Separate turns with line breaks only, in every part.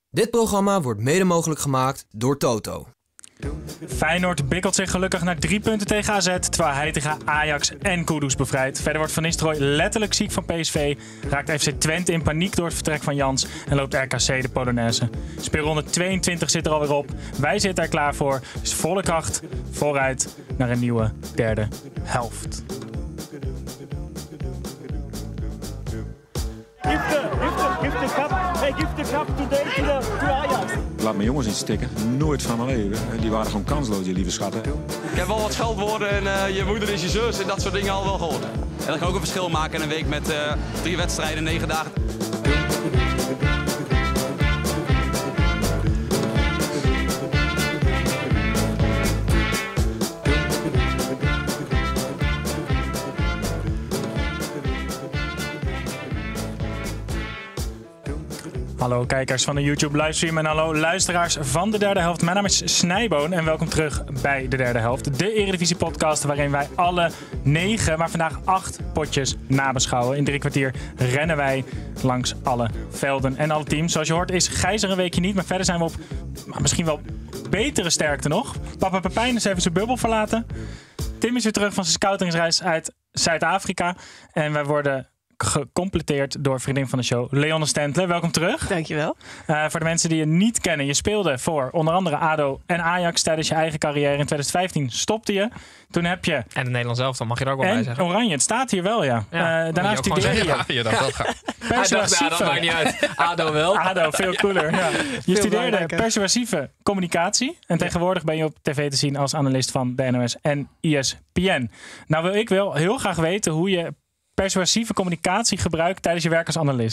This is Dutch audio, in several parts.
Dit programma wordt mede mogelijk gemaakt door Toto.
Feyenoord bikkelt zich gelukkig naar 3 punten tegen AZ, terwijl hij tegen Ajax en Kudus bevrijdt. Verder wordt Van Nistelrooy letterlijk ziek van PSV, raakt FC Twente in paniek door het vertrek van Jans en loopt RKC de Polonaise. Speelronde 22 zit er alweer op, wij zitten er klaar voor, dus volle kracht vooruit naar een nieuwe derde helft.
Give the cup. Hey, give the cup today to Ajax.
Laat mijn jongens niet stikken. Nooit van mijn leven. Die waren gewoon kansloos, die lieve schatten.
Ik heb wel wat scheldwoorden en je moeder is je zus en dat soort dingen al wel gehoord. En dat kan ook een verschil maken in een week met 3 wedstrijden, 9 dagen.
Hallo kijkers van de YouTube livestream en hallo luisteraars van de derde helft. Mijn naam is Snijboon en welkom terug bij de derde helft. De Eredivisie podcast waarin wij alle 9, maar vandaag 8 potjes nabeschouwen. In 3 kwartier rennen wij langs alle velden en alle teams. Zoals je hoort is Gijs er een weekje niet, maar verder zijn we op misschien wel betere sterkte nog. Papa Pepijn is even zijn bubbel verlaten. Tim is weer terug van zijn scoutingsreis uit Zuid-Afrika. En wij worden gecompleteerd door vriendin van de show, Leonne Stentler. Welkom terug.
Dankjewel.
Voor de mensen die je niet kennen, je speelde voor onder andere ADO en Ajax tijdens je eigen carrière. In 2015 stopte je. Toen heb je...
En het Nederlands elftal mag je er ook wel bij zeggen.
Oranje, het staat hier wel, ja. Daarna studeerde je.
Ja, je dacht wel gaan.
Persuasieve.
Dat maakt niet uit. ADO wel.
ADO, veel cooler. Ja. Je studeerde persuasieve communicatie. En tegenwoordig ben je op tv te zien als analist van de NOS en ESPN. Nou wil ik wel heel graag weten hoe je persuasieve communicatie gebruikt tijdens je werk als analist.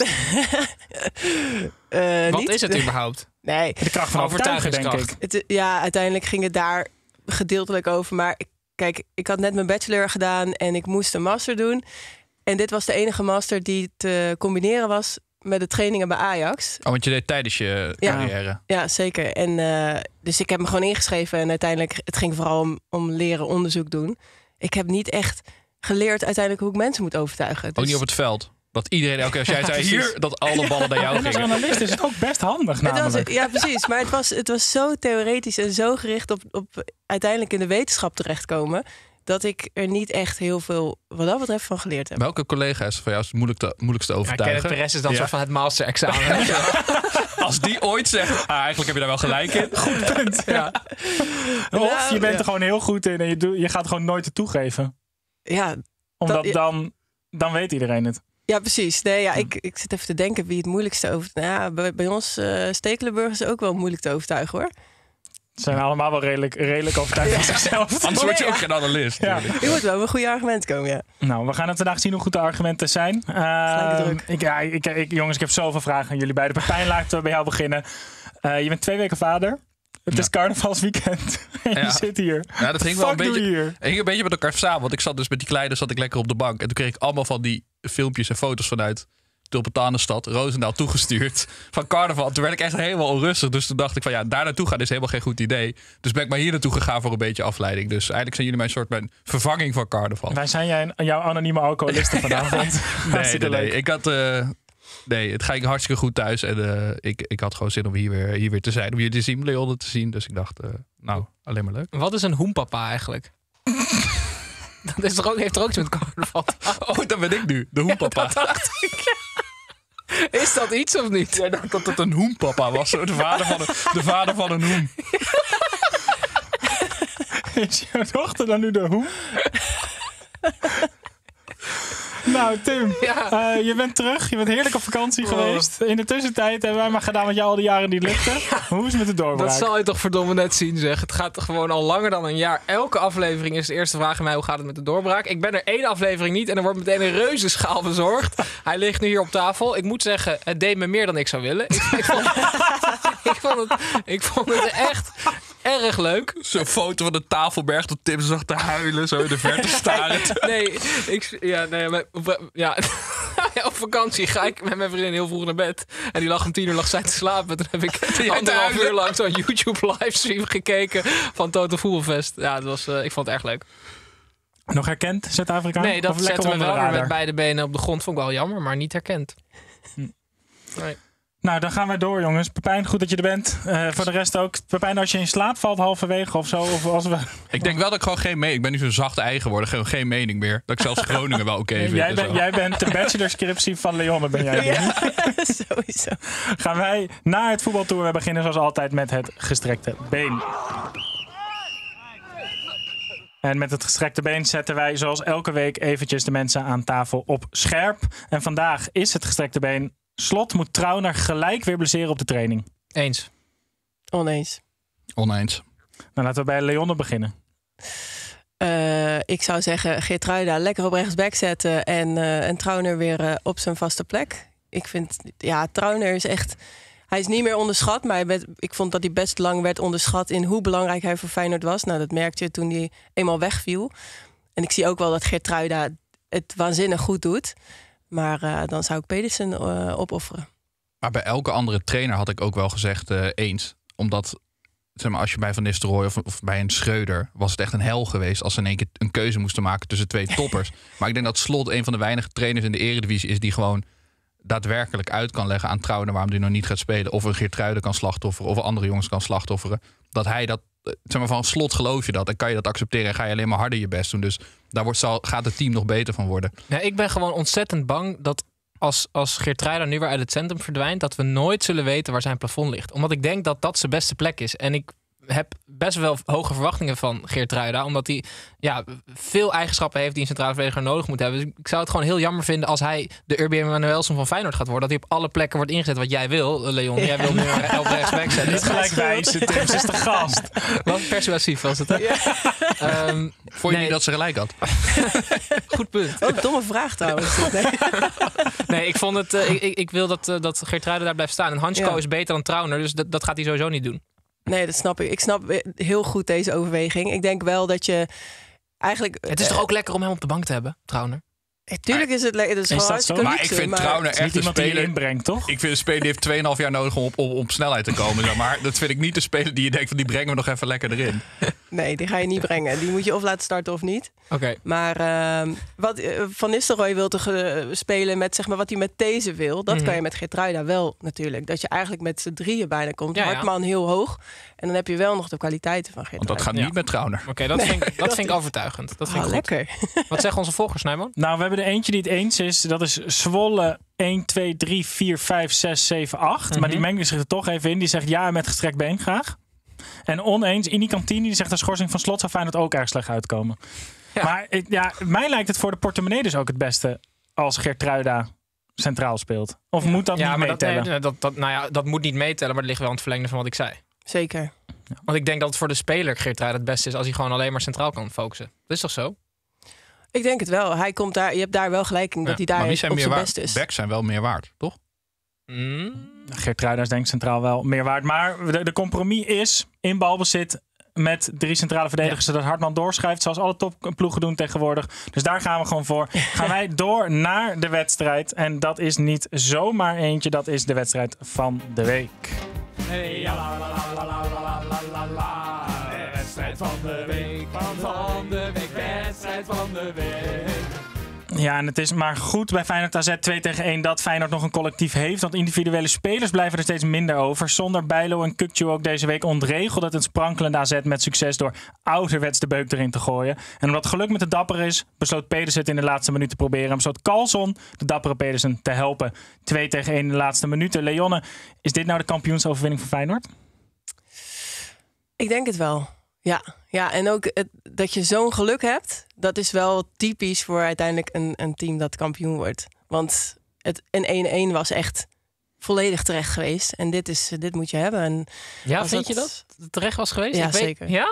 Wat
niet?
is het überhaupt?
Nee.
De kracht van overtuigen, denk ik.
Uiteindelijk ging het daar gedeeltelijk over. Maar kijk, ik had net mijn bachelor gedaan en ik moest een master doen. En dit was de enige master die te combineren was met de trainingen bij Ajax.
Oh, want je deed tijdens je carrière.
Ja, zeker. En dus ik heb me gewoon ingeschreven. En uiteindelijk, het ging vooral om leren onderzoek doen. Ik heb niet echt geleerd uiteindelijk hoe ik mensen moet overtuigen. Dus
Ook niet op het veld. Dat iedereen elke keer als jij zei hier, dat alle ballen naar jou
En als
gingen.
analist is het ook best handig namelijk.
Ja, precies. Maar het was zo theoretisch en zo gericht op uiteindelijk in de wetenschap terechtkomen, dat ik er niet echt heel veel wat dat betreft van geleerd heb.
Welke collega is van jou het moeilijkste overtuigen?
Kenneth Perez is dan soort van het master-examen.
Als die ooit zegt, eigenlijk heb je daar wel gelijk in.
Goed punt. Ja. Of je bent er gewoon heel goed in en je gaat gewoon nooit het toegeven.
Ja.
Omdat dan weet iedereen het.
Ja, precies. Nee, ja, ik zit even te denken wie het moeilijkste over. Nou ja, bij ons Stekelenburg is ook wel moeilijk te overtuigen, hoor.
Ze zijn allemaal wel redelijk overtuigd van zichzelf.
Anders word je ook geen analist.
Ja. Je moet wel met een goede argument komen, ja.
Nou, we gaan het vandaag zien hoe goed de argumenten zijn. Jongens, ik heb zoveel vragen aan jullie beiden. Pepijn, laten we bij jou beginnen. Je bent 2 weken vader. Het is carnavalsweekend. En je zit hier.
Ja, dat ging wel een beetje met elkaar samen. Want ik zat dus met die kleine lekker op de bank. En toen kreeg ik allemaal van die filmpjes en foto's vanuit Tulpentanenstad, Roosendaal, toegestuurd van carnaval. Toen werd ik echt helemaal onrustig. Dus toen dacht ik van daar naartoe gaan is helemaal geen goed idee. Dus ben ik maar hier naartoe gegaan voor een beetje afleiding. Dus eigenlijk zijn jullie mijn vervanging van carnaval.
Wij zijn jouw anonieme alcoholisten vanavond.
Nee. Ik had... het ging hartstikke goed thuis. En ik had gewoon zin om hier weer te zijn. Om je te zien, Leonne te zien. Dus ik dacht, alleen maar leuk.
Wat is een hoempapa eigenlijk? Dat is heeft er ook iets met carnaval.
Oh, dat ben ik nu. De hoempapa.
Dat dacht ik. Is dat iets of niet?
Ja, dat het een hoempapa was. De vader van een hoem.
Is jouw dochter dan nu de hoem? Nou, Tim, je bent terug. Je bent heerlijk op vakantie geweest. In de tussentijd hebben wij maar gedaan wat jou al die jaren niet lukte. Hoe is het met de doorbraak?
Dat zal je toch verdomme net zien, zeg. Het gaat gewoon al langer dan een jaar. Elke aflevering is de eerste vraag aan mij: hoe gaat het met de doorbraak? Ik ben er 1 aflevering niet en er wordt meteen een reuzenschaal bezorgd. Hij ligt nu hier op tafel. Ik moet zeggen, het deed me meer dan ik zou willen. Ik vond het echt erg leuk.
Zo'n foto van de tafelberg dat Tim zag te huilen. Zo in de verte staren.
Op vakantie ga ik met mijn vriendin heel vroeg naar bed. En die lag om 10 uur zij te slapen. Toen heb ik 1,5 uur lang zo'n YouTube livestream gekeken van Total Voetbalfest. Ja, ik vond het erg leuk.
Nog herkend, Zuid-Afrika?
Nee, dat zette me wel weer met beide benen op de grond. Vond ik wel jammer, maar niet herkend.
Nee. Nou, dan gaan we door, jongens. Pepijn, goed dat je er bent. Voor de rest ook. Pepijn, als je in slaap valt halverwege of zo. Of als we...
Ik denk wel dat ik gewoon geen mening... Ik ben nu zo'n zachte eigen geworden. Gewoon geen mening meer. Dat ik zelfs Groningen wel oké vind.
Jij bent de bachelorscriptie van Leonne, ben jij.
Ja, sowieso.
Gaan wij naar het voetbaltour. We beginnen zoals altijd met het gestrekte been. En met het gestrekte been zetten wij zoals elke week eventjes de mensen aan tafel op scherp. En vandaag is het gestrekte been. Slot moet Trauner gelijk weer blesseren op de training.
Eens.
Oneens.
Oneens.
Nou, laten we bij Leonne beginnen.
Ik zou zeggen, Geertruida lekker op rechtsback zetten en Trauner weer op zijn vaste plek. Ik vind, Trauner is echt... Hij is niet meer onderschat, maar ik vond dat hij best lang werd onderschat in hoe belangrijk hij voor Feyenoord was. Nou, dat merkte je toen hij eenmaal wegviel. En ik zie ook wel dat Geertruida het waanzinnig goed doet. Maar dan zou ik Pedersen opofferen.
Maar bij elke andere trainer had ik ook wel gezegd eens. Omdat, zeg maar, als je bij Van Nistelrooy of bij een Schreuder... was het echt een hel geweest als ze in één keer een keuze moesten maken tussen twee toppers. Maar ik denk dat Slot een van de weinige trainers in de Eredivisie is die gewoon daadwerkelijk uit kan leggen aan Trauner waarom hij nog niet gaat spelen. Of een Geertruida kan slachtofferen of andere jongens kan slachtofferen. Dat hij dat, zeg maar, van Slot geloof je dat en kan je dat accepteren en ga je alleen maar harder je best doen. Dus daar gaat het team nog beter van worden.
Ja, ik ben gewoon ontzettend bang dat als Geertruida nu weer uit het centrum verdwijnt, dat we nooit zullen weten waar zijn plafond ligt. Omdat ik denk dat dat zijn beste plek is. En ik heb best wel hoge verwachtingen van Geertruida, omdat hij veel eigenschappen heeft die een centrale verdediger nodig moet hebben. Dus ik zou het gewoon heel jammer vinden als hij de Urbi Emanuelson van Feyenoord gaat worden. Dat hij op alle plekken wordt ingezet wat jij wil, Leon. Jij wil nu op rechtsback zetten.
Niet gelijk wijzen, Tim is de gast.
Wat persuasief was het, hè?
Vond je niet dat ze gelijk had?
Goed punt.
Wat een domme vraag trouwens.
Nee, ik vond het. Ik wil dat Geertruida daar blijft staan. En Hansko is beter dan Trauner, dus dat gaat hij sowieso niet doen.
Nee, dat snap ik. Ik snap heel goed deze overweging. Ik denk wel dat je eigenlijk...
Het is toch ook lekker om hem op de bank te hebben, Trauner?
Tuurlijk is het lekker. Het is gewoon hartstikke
Maar
luxe,
ik vind Trauner echt een
speler
speler
inbrengt, toch?
Ik vind een speler die heeft 2,5 jaar nodig om op snelheid te komen. Zeg maar dat vind ik niet de speler die je denkt van die brengen we nog even lekker erin.
Nee, die ga je niet brengen. Die moet je of laten starten of niet.
Oké.
Maar wat Van Nistelrooy wil toch spelen met, zeg maar, wat hij met deze wil. Dat kan je met Geertruida wel natuurlijk. Dat je eigenlijk met z'n drieën bijna komt.
Ja, ja.
Hartman heel hoog. En dan heb je wel nog de kwaliteiten van Geertruida.
Want dat gaat niet met Trauner.
Oké, dat vind ik overtuigend. Dat vind ik goed.
Lekker.
Wat zeggen onze volgers, Nijman?
Nou, we hebben er eentje die het eens is. Dat is Zwolle 1, 2, 3, 4, 5, 6, 7, 8. Maar die mengde zich er toch even in. Die zegt ja met gestrekt been graag. En oneens, Ini Cantini die zegt de schorsing van Slot zou Feyenoord ook erg slecht uitkomen. Ja. Maar mij lijkt het voor de portemonnee dus ook het beste als Geertruida centraal speelt. Of moet dat niet meetellen?
Dat moet niet meetellen, maar het ligt wel aan het verlengde van wat ik zei.
Zeker.
Ja. Want ik denk dat het voor de speler Geertruida het beste is als hij gewoon alleen maar centraal kan focussen. Dat is toch zo?
Ik denk het wel. Hij komt daar, je hebt daar wel gelijk in dat hij daar op zijn best is.
Backs zijn wel meer waard, toch?
Geertruida is denk ik centraal wel meer waard. Maar de compromis is in balbezit met 3 centrale verdedigers, zodat Hartman doorschrijft, zoals alle topploegen doen tegenwoordig. Dus daar gaan we gewoon voor. Gaan wij door naar de wedstrijd. En dat is niet zomaar eentje, dat is de wedstrijd van de week.
Hey, ja, la, la, la, la, la, la, la, la. De wedstrijd van de week, van de week, wedstrijd van de week.
Ja, en het is maar goed bij Feyenoord AZ 2-1 dat Feyenoord nog een collectief heeft. Want individuele spelers blijven er steeds minder over. Zonder Bijlo en Kukçu ook deze week ontregelde het een sprankelende AZ met succes door ouderwets de beuk erin te gooien. En omdat het geluk met de dapper is, besloot Pedersen het in de laatste minuut te proberen. En besloot Karlsson de dappere Pedersen te helpen. 2-1 in de laatste minuten. Leonne, is dit nou de kampioensoverwinning van Feyenoord?
Ik denk het wel. Ja, en ook dat je zo'n geluk hebt, dat is wel typisch voor uiteindelijk een team dat kampioen wordt. Want een 1-1 was echt volledig terecht geweest. En dit moet je hebben. En
vind je dat het terecht was geweest?
Ja, zeker.
Ja?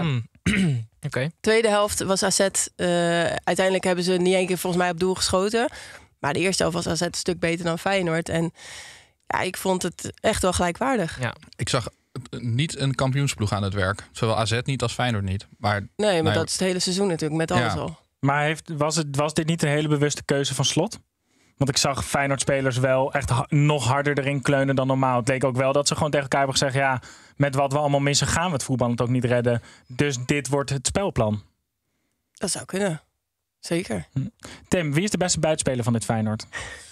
Oké. Tweede helft was AZ, uiteindelijk hebben ze niet één keer volgens mij op doel geschoten. Maar de eerste helft was AZ een stuk beter dan Feyenoord. En ja, ik vond het echt wel gelijkwaardig.
Ja.
Ik zag niet een kampioensploeg aan het werk. Zowel AZ niet als Feyenoord niet. Maar
dat is het hele seizoen natuurlijk, met alles al.
Maar was dit niet een hele bewuste keuze van Slot? Want ik zag Feyenoord-spelers wel echt nog harder erin kleunen dan normaal. Het leek ook wel dat ze gewoon tegen elkaar hebben gezegd, ja, met wat we allemaal missen gaan we het voetbal het ook niet redden. Dus dit wordt het spelplan.
Dat zou kunnen. Zeker.
Tim, wie is de beste buitenspeler van dit Feyenoord?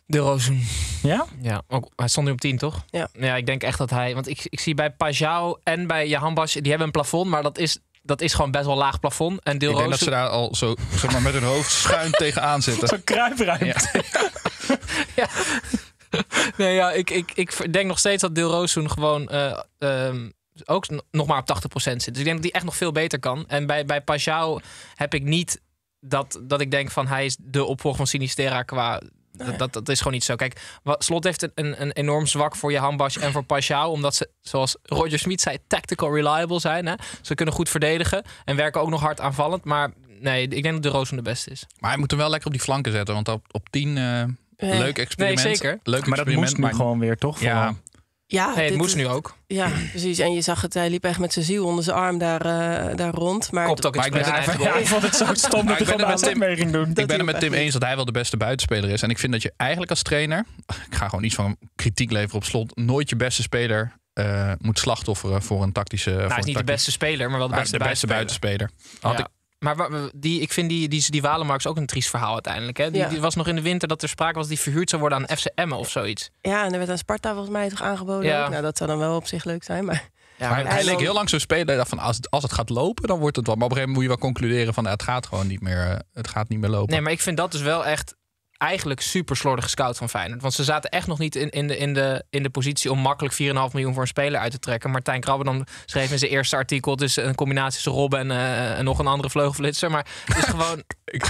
De Rozen.
Ja?
Ja, ook, hij stond nu op 10, toch?
Ja.
Ik denk echt dat hij... Want ik zie bij Pajau en bij Jahanbakhsh... die hebben een plafond, maar dat is gewoon best wel laag plafond. En
Ik denk dat ze daar al zo zeg maar, met hun hoofd schuin tegenaan zitten.
Zo'n kruipruimte.
Ja. Nee, ja, ik denk nog steeds dat Dilrosun gewoon ook nog maar op 80% zit. Dus ik denk dat hij echt nog veel beter kan. En bij Pajau heb ik niet dat ik denk van hij is de opvolger van Sinisterra qua... Dat is gewoon niet zo. Kijk, Slot heeft een enorm zwak voor Jahanbakhsh en voor Pajau. Omdat ze, zoals Roger Smit zei, tactical reliable zijn. Hè? Ze kunnen goed verdedigen en werken ook nog hard aanvallend. Maar nee, ik denk dat de Rozen de beste is.
Maar hij moet hem wel lekker op die flanken zetten. Want op 10, leuk experiment.
Nee, zeker.
Leuk
Maar dat moest nu gewoon weer, toch?
Ja.
Ja,
Nee, het moest nu ook.
Ja, precies. En je zag het, hij liep echt met zijn ziel onder zijn arm daar rond. Maar
Kopt ook
Maar ik ben
expres
het
eigen
Ja, ik vond het zo stom dat hij
ik ben
gewoon
het met
AZ mee ging doen.
Ik ben het met Tim eens dat hij wel de beste buitenspeler is. En ik vind dat je eigenlijk als trainer... Ik ga gewoon iets van kritiek leveren op Slot. Nooit je beste speler moet slachtofferen voor een tactische...
Nou, hij is niet de beste speler, maar wel de beste
buitenspeler. Had ik,
Maar ik vind die Walemark ook een triest verhaal uiteindelijk. Hè? Die was nog in de winter dat er sprake was die verhuurd zou worden aan FC Emmen of zoiets.
Ja, en er werd aan Sparta volgens mij toch aangeboden.
Ja.
Ook. Nou, dat zou dan wel op zich leuk zijn, maar...
Ja,
maar hij leek heel lang zo'n speler van als het gaat lopen, dan wordt het wat. Maar op een gegeven moment moet je wel concluderen van het gaat gewoon niet meer, het gaat niet meer lopen.
Nee, maar ik vind dat dus wel echt eigenlijk super slordig gescout van Feyenoord. Want ze zaten echt nog niet in de positie om makkelijk 4,5 miljoen voor een speler uit te trekken. Martijn Krabbenam schreef in zijn eerste artikel, het is een combinatie tussen Robben en nog een andere vleugelflitser. Maar het is gewoon...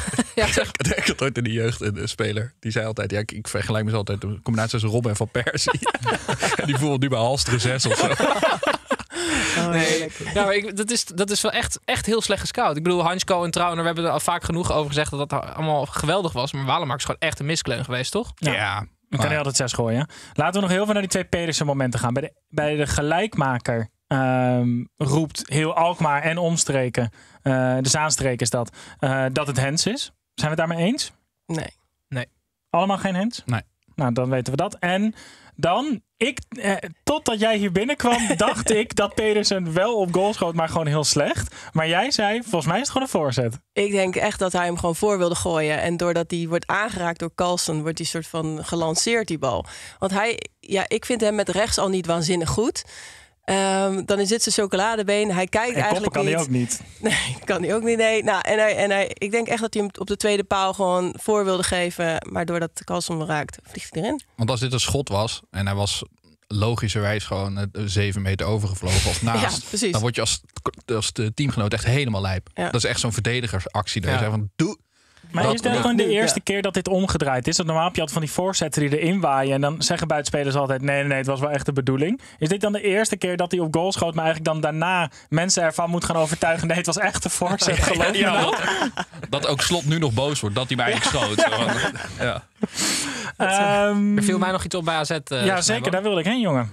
Ik had ooit in de jeugd een speler. Die zei altijd, ik vergelijk me altijd een combinatie tussen Robben en Van Persie. En die voelde nu bij Halsteren 6 of zo.
Nee. Ja, maar dat is wel echt heel slecht gescout. Ik bedoel, Hansko en Trauner, we hebben er al vaak genoeg over gezegd dat dat allemaal geweldig was. Maar Walemark is gewoon echt een miskleun geweest, toch?
Ja.
Dan kan hij altijd 6 gooien. Laten we nog heel veel naar die 2 Pedersen momenten gaan. Bij de gelijkmaker roept heel Alkmaar en omstreken, de Zaanstreek is dat het hens is. Zijn we het daarmee eens?
Nee.
Allemaal geen hens?
Nee.
Nou, dan weten we dat. En dan, totdat jij hier binnenkwam, dacht ik dat Pedersen wel op goal schoot, maar gewoon heel slecht. Maar jij zei, volgens mij is het gewoon een voorzet.
Ik denk echt dat hij hem gewoon voor wilde gooien. En doordat hij wordt aangeraakt door Carlsen, wordt hij soort van gelanceerd, die bal. Want ik vind hem met rechts al niet waanzinnig goed. Dan is dit zijn chocoladebeen. Hij kijkt
en
eigenlijk
kan
niet.
hij ook niet.
Nee, kan hij ook niet. Nee. Nou, ik denk echt dat hij hem op de tweede paal gewoon voor wilde geven. Maar doordat Carlsen hem raakt, vliegt hij erin.
Want als dit een schot was en hij was logischerwijs gewoon 7 meter overgevlogen of naast,
Ja, precies.
dan word je als de teamgenoot echt helemaal lijp.
Ja.
Dat is echt zo'n verdedigersactie. Dat je
Ja.
zegt van, doe.
Maar is dit gewoon de eerste keer dat dit omgedraaid is? Dat normaal heb je altijd van die voorzetten die erin waaien. En dan zeggen buitenspelers altijd, nee, het was wel echt de bedoeling. Is dit dan de eerste keer dat hij op goal schoot, maar eigenlijk dan daarna mensen ervan moet gaan overtuigen? Nee, het was echt een voorzet, geloof me nou.
Dat ook Slot nu nog boos wordt dat hij mij eigenlijk schoot. Ja.
Er viel mij nog iets op bij AZ.
Ja, zeker. Daar wilde ik heen, jongen.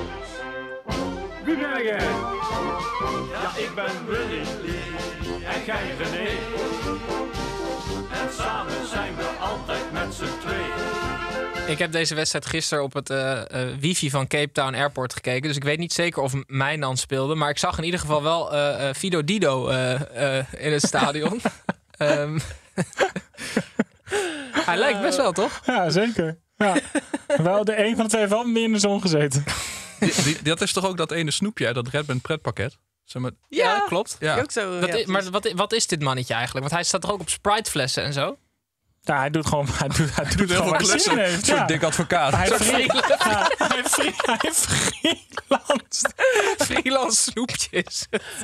Wie ben jij? Ja, ik ben Willy. En jij René. En samen zijn we altijd met z'n tweeën.
Ik heb deze wedstrijd gisteren op het wifi van Cape Town Airport gekeken. Dus ik weet niet zeker of Mijnland speelde. Maar ik zag in ieder geval wel Fido Dido in het stadion. Hij lijkt best wel, toch?
Ja, zeker. Ja. Wel, de een van de twee heeft wel meer in de zon gezeten.
Dat is toch ook dat ene snoepje uit dat Redband pretpakket? Zeg maar,
Ja, klopt.
ja.
Ook zo,
Dat
ja,
is, maar wat is dit mannetje eigenlijk? Want hij staat toch ook op Sprite-flessen en zo?
Ja, hij doet gewoon hij doet
heel
gewoon
veel
waar hij
klussen.
zin in
Een
heeft.
soort
Ja.
dik advocaat.
Hij freelanced.
Freelance snoepjes.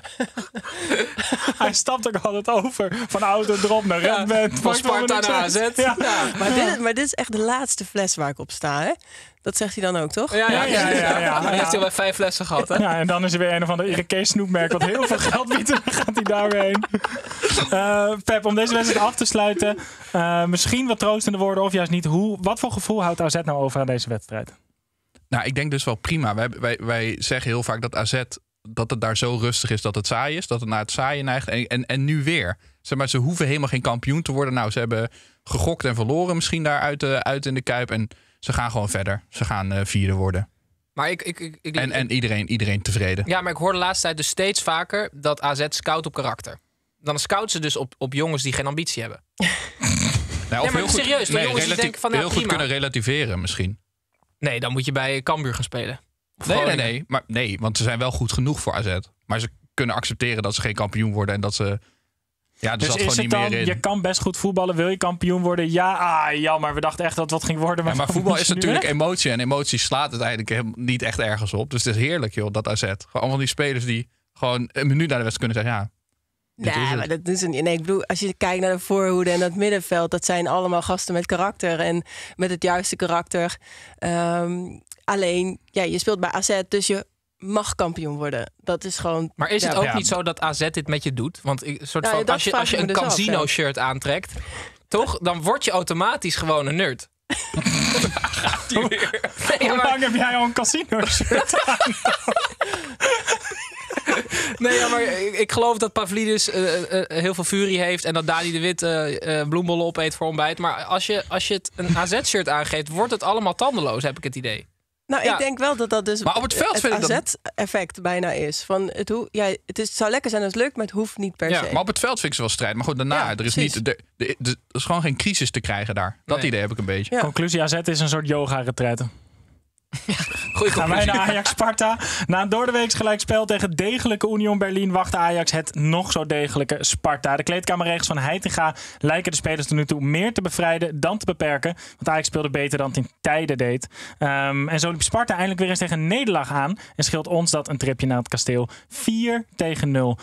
Hij stapt ook altijd over van Autodrop naar Red Band.
Van Sparta naar AZ.
Ja.
Maar dit is echt de laatste fles waar ik op sta, hè? Dat zegt hij dan ook, toch?
Ja.
Ja.
Hij heeft hij al bij 5 flessen gehad, hè?
Ja, en dan is er weer een of ander Irakees snoepmerk wat heel veel geld biedt. En dan gaat hij daar weer heen. Pep, om deze wedstrijd af te sluiten. Misschien wat troostende woorden of juist niet. Wat voor gevoel houdt AZ nou over aan deze wedstrijd?
Nou, ik denk dus wel prima. Wij zeggen heel vaak dat AZ, dat het daar zo rustig is dat het saai is. Dat het naar het saaien neigt. En nu weer. Zeg maar, ze hoeven helemaal geen kampioen te worden. Nou, ze hebben gegokt en verloren misschien daar uit in de Kuip. En ze gaan gewoon verder. Ze gaan vierde worden.
Maar
En iedereen tevreden.
Ja, maar ik hoor de laatste tijd dus steeds vaker dat AZ scout op karakter. Dan scout ze dus op jongens die geen ambitie hebben.
Nou, of
maar
heel goed,
serieus, de jongens die denken van,
heel
nou,
goed
prima.
kunnen relativeren misschien.
Nee, dan moet je bij Cambuur gaan spelen. Of Groningen.
Nee, want ze zijn wel goed genoeg voor AZ. Maar ze kunnen accepteren dat ze geen kampioen worden en dat ze... Ja, er
Dus
zat
is
gewoon
het
niet
dan,
meer in.
je kan best goed voetballen, wil je kampioen worden? Ja, jammer, we dachten echt dat het wat ging worden.
Maar
dan
voetbal
moet
is
je nu
natuurlijk
weg.
emotie. En emotie slaat uiteindelijk helemaal niet echt ergens op. Dus het is heerlijk, joh, dat AZ. Gewoon allemaal die spelers die gewoon een minuut naar de wedstrijd kunnen zeggen... ja.
Nee, maar dat doen ze niet. Nee, ik bedoel, als je kijkt naar de voorhoede en dat middenveld... dat zijn allemaal gasten met karakter en met het juiste karakter. Alleen, ja, je speelt bij AZ, dus je mag kampioen worden. Dat is gewoon...
Maar is het ook niet zo dat AZ dit met je doet? Want als je een casino-shirt aantrekt... toch, dan word je automatisch gewoon een nerd.
Hoe lang heb jij al een casino-shirt aan?
Nee, ja, maar ik geloof dat Pavlidis heel veel furie heeft... en dat Dani de Wit bloembollen opeet voor ontbijt. Maar als je het een AZ-shirt aangeeft... wordt het allemaal tandeloos, heb ik het idee.
Nou,
Ja.
ik denk wel dat dat dus
Maar op het veld vind ik dat...
AZ-effect bijna is. Van het zou lekker zijn als het lukt, maar het hoeft niet per
Ja,
se.
Maar op het veld vind ik ze wel strijd. Maar goed, daarna,
Ja,
er is
precies.
niet... Er is gewoon geen crisis te krijgen daar. Dat
Nee.
idee heb ik een beetje.
Ja.
Conclusie, AZ is een soort yoga-retraite.
Goeie
Gaan wij
conclusie.
naar Ajax-Sparta. Na een doordeweeks gelijkspel tegen degelijke Union Berlin... wachtte Ajax het nog zo degelijke Sparta. De kleedkamerregels van Heitinga lijken de spelers tot nu toe meer te bevrijden dan te beperken. Want Ajax speelde beter dan het in tijden deed. En zo liep Sparta eindelijk weer eens tegen een nederlaag aan. En scheelt ons dat een tripje naar het kasteel. 4-0.